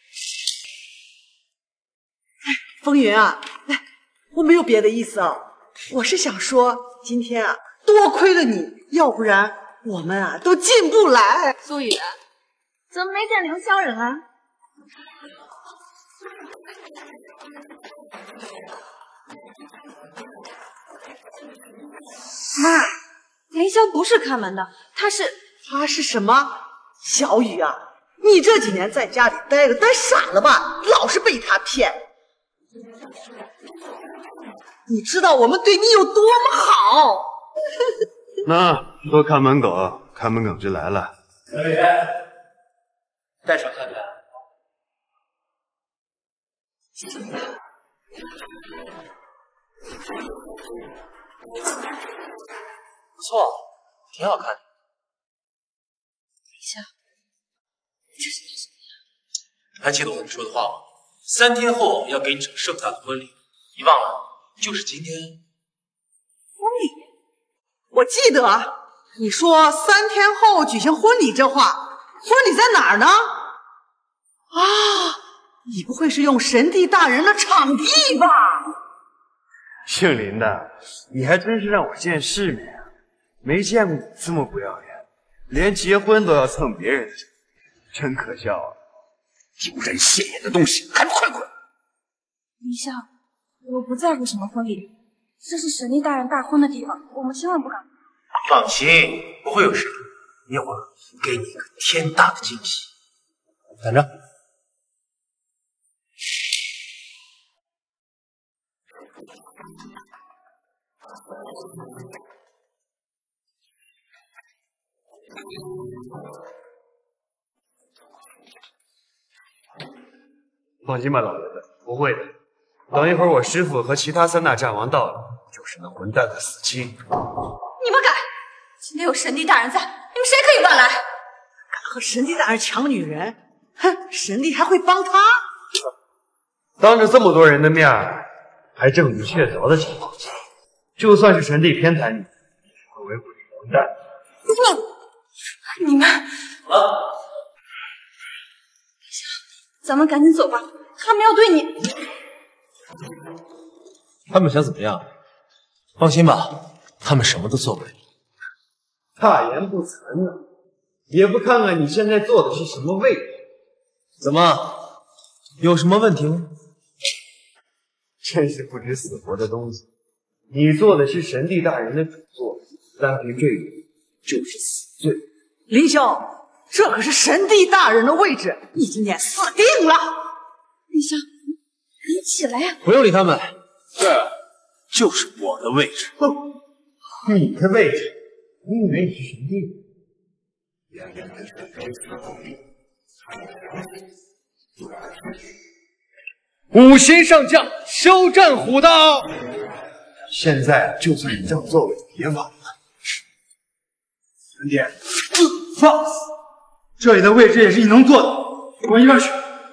风云啊，我没有别的意思啊。 我是想说，今天啊，多亏了你，要不然我们啊都进不来。 苏雨，怎么没见凌霄人啊？ 妈，凌霄不是看门的，他是什么？小雨啊，你这几年在家里待着，待傻了吧？老是被他骗。你知道我们对你有多么好？ 那多看门狗，看门狗就来了。 小雨，带上看看。不错，挺好看的。 凌霄，这是什么呀？ 还记得我们说的话吗？3天后要给你场盛大的婚礼，你忘了？就是今天。 婚礼？我记得你说3天后举行婚礼这话，婚礼在哪儿呢？啊，你不会是用神帝大人的场地吧？ 姓林的，你还真是让我见世面啊！没见过你这么不要脸，连结婚都要蹭别人的场地，真可笑啊！ 丢人现眼的东西，还不快滚！ 凌霄，我不在乎什么婚礼，这是神帝大人大婚的地方，我们千万不敢。 放心，不会有事的。一会儿给你一个天大的惊喜。等着。 放心吧，老爷子，不会的。等一会儿我师傅和其他3大战王到了，就是那混蛋的死期。 你们敢！今天有神帝大人在，你们谁可以乱来？ 敢和神帝大人抢女人，哼，神帝还会帮他？ 当着这么多人的面儿，还证据确凿的情况下，就算是神帝偏袒你，也会维护这个混蛋。 你们，咱们赶紧走吧，他们要对你。 他们想怎么样？放心吧，他们什么都做不了。 大言不惭呢，也不看看你现在坐的是什么位置？ 怎么，有什么问题吗？ 真是不知死活的东西！你做的是神帝大人的主座，单凭这个就是死罪。 凌霄，这可是神帝大人的位置，你今天死定了！ 凌霄，你起来呀！ 不用理他们，这就是我的位置。 你的位置？你以为你是神帝？ 五行上将，休战虎刀！ 现在就算你这样作为，也晚了。 陈爹，放肆！这里的位置也是你能坐的，滚一边去！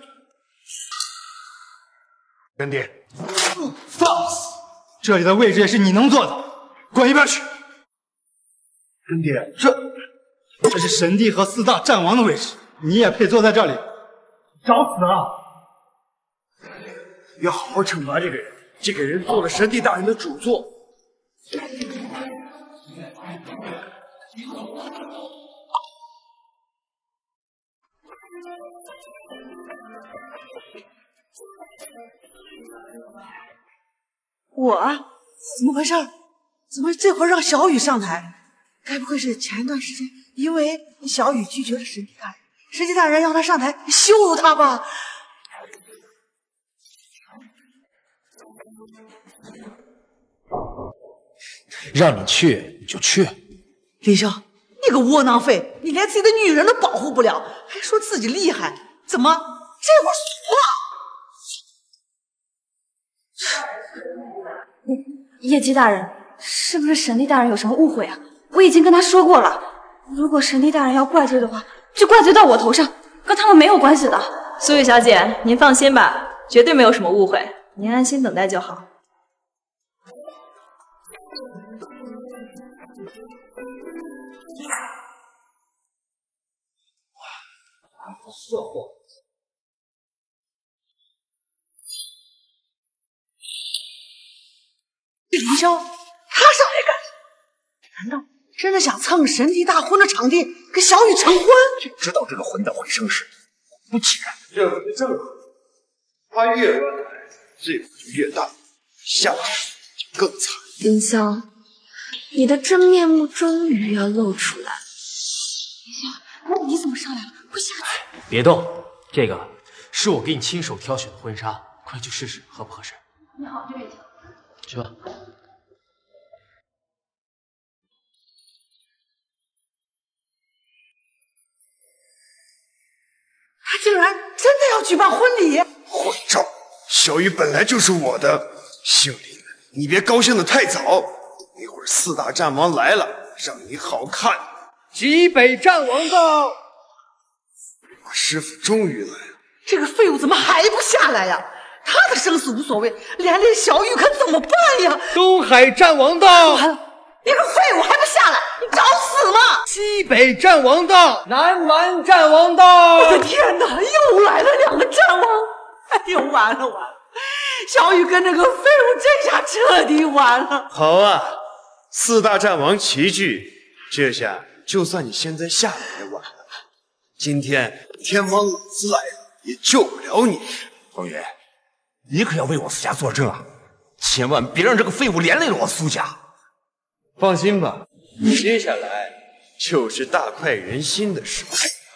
干爹， 放肆！这里的位置也是你能坐的，滚一边去！ 干爹， 这是神帝和4大战王的位置，你也配坐在这里？找死啊！ 要好好惩罚这个人，这个人做了神帝大人的主座。 我怎么回事？怎么这会儿让小雨上台？该不会是前一段时间因为小雨拒绝了神帝大人，神帝大人要他上台羞辱他吧？ 让你去你就去。 凌霄，你个窝囊废，你连自己的女人都保护不了，还说自己厉害，怎么这会儿怂了？叶姬大人，是不是神帝大人有什么误会啊？我已经跟他说过了，如果神帝大人要怪罪的话，就怪罪到我头上，跟他们没有关系的。 苏雨小姐，您放心吧，绝对没有什么误会，您安心等待就好。 色货！ 凌霄。 上来干什么？难道真的想蹭神帝大婚的场地跟小雨成婚？ 就知道这个混蛋会生事，不起然。 这不正好？他越乱来，罪过就越大，下场就更惨。 丁香，你的真面目终于要露出来了。 等一下，你怎么上来了？快下去！ 别动，这个是我给你亲手挑选的婚纱，快去试试合不合适。 你好，这边请。 去吧。 他竟然真的要举办婚礼！ 混账！小雨本来就是我的，姓林的，你别高兴的太早。一会儿四大战王来了，让你好看。 极北战王到！ 我师傅终于来了， 这个废物怎么还不下来呀？他的生死无所谓，连累小雨可怎么办呀？ 东海战王到！ 完了，你个废物还不下来，你找死吗？ 西北战王到！南蛮战王到！ 我的天哪，又来了2个战王！哎呦，完了完了！小雨跟这个废物这下彻底完了。 好啊，四大战王齐聚，这下就算你现在下来也晚了。今天天王老子来了，也救不了你。 风云，你可要为我苏家作证啊！千万别让这个废物连累了我苏家。 放心吧，接下来就是大快人心的事。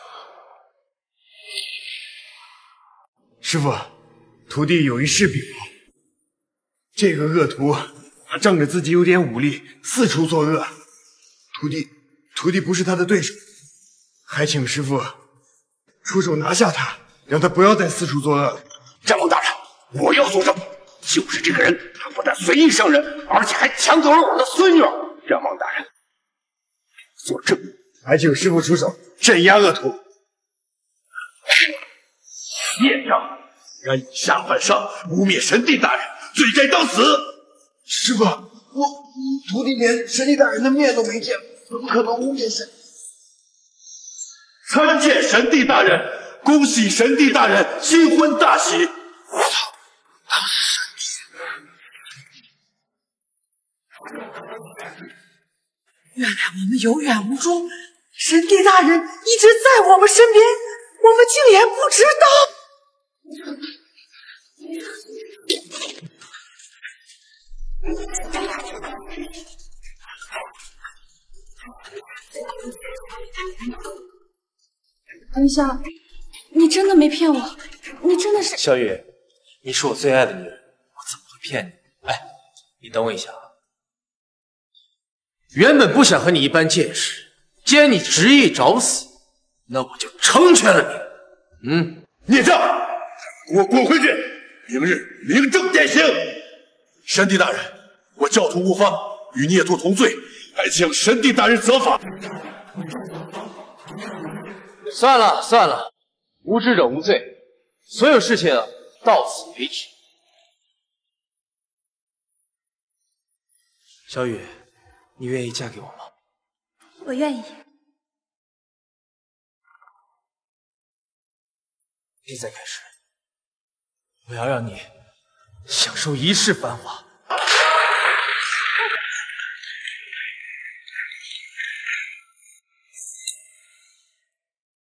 师傅，徒弟有一事禀报。这个恶徒，他仗着自己有点武力，四处作恶。徒弟不是他的对手，还请师傅出手拿下他，让他不要再四处作恶了。 战王大人，我要作证，就是这个人，他不但随意伤人，而且还抢走了我的孙女。战王大人，作证， 还请师傅出手镇压恶徒。 孽障，敢以下犯上，污蔑神帝大人，罪该当死。 师傅，我徒弟连神帝大人的面都没见，怎么可能污蔑神？ 参见神帝大人，恭喜神帝大人新婚大喜！我操，他是神帝！ 原来我们有眼无珠，神帝大人一直在我们身边，我们竟然不知道。 等一下，你真的没骗我，你真的是…… 小雨，你是我最爱的女人，我怎么会骗你？哎，你等我一下啊！原本不想和你一般见识，既然你执意找死，那我就成全了你。 孽障，给我滚回去！明日明正典刑。神帝大人，我教徒无方，与孽徒同罪，还请神帝大人责罚。 算了算了，无知者无罪，所有事情到此为止。小雨，你愿意嫁给我吗？ 我愿意。 现在开始，我要让你享受一世繁华，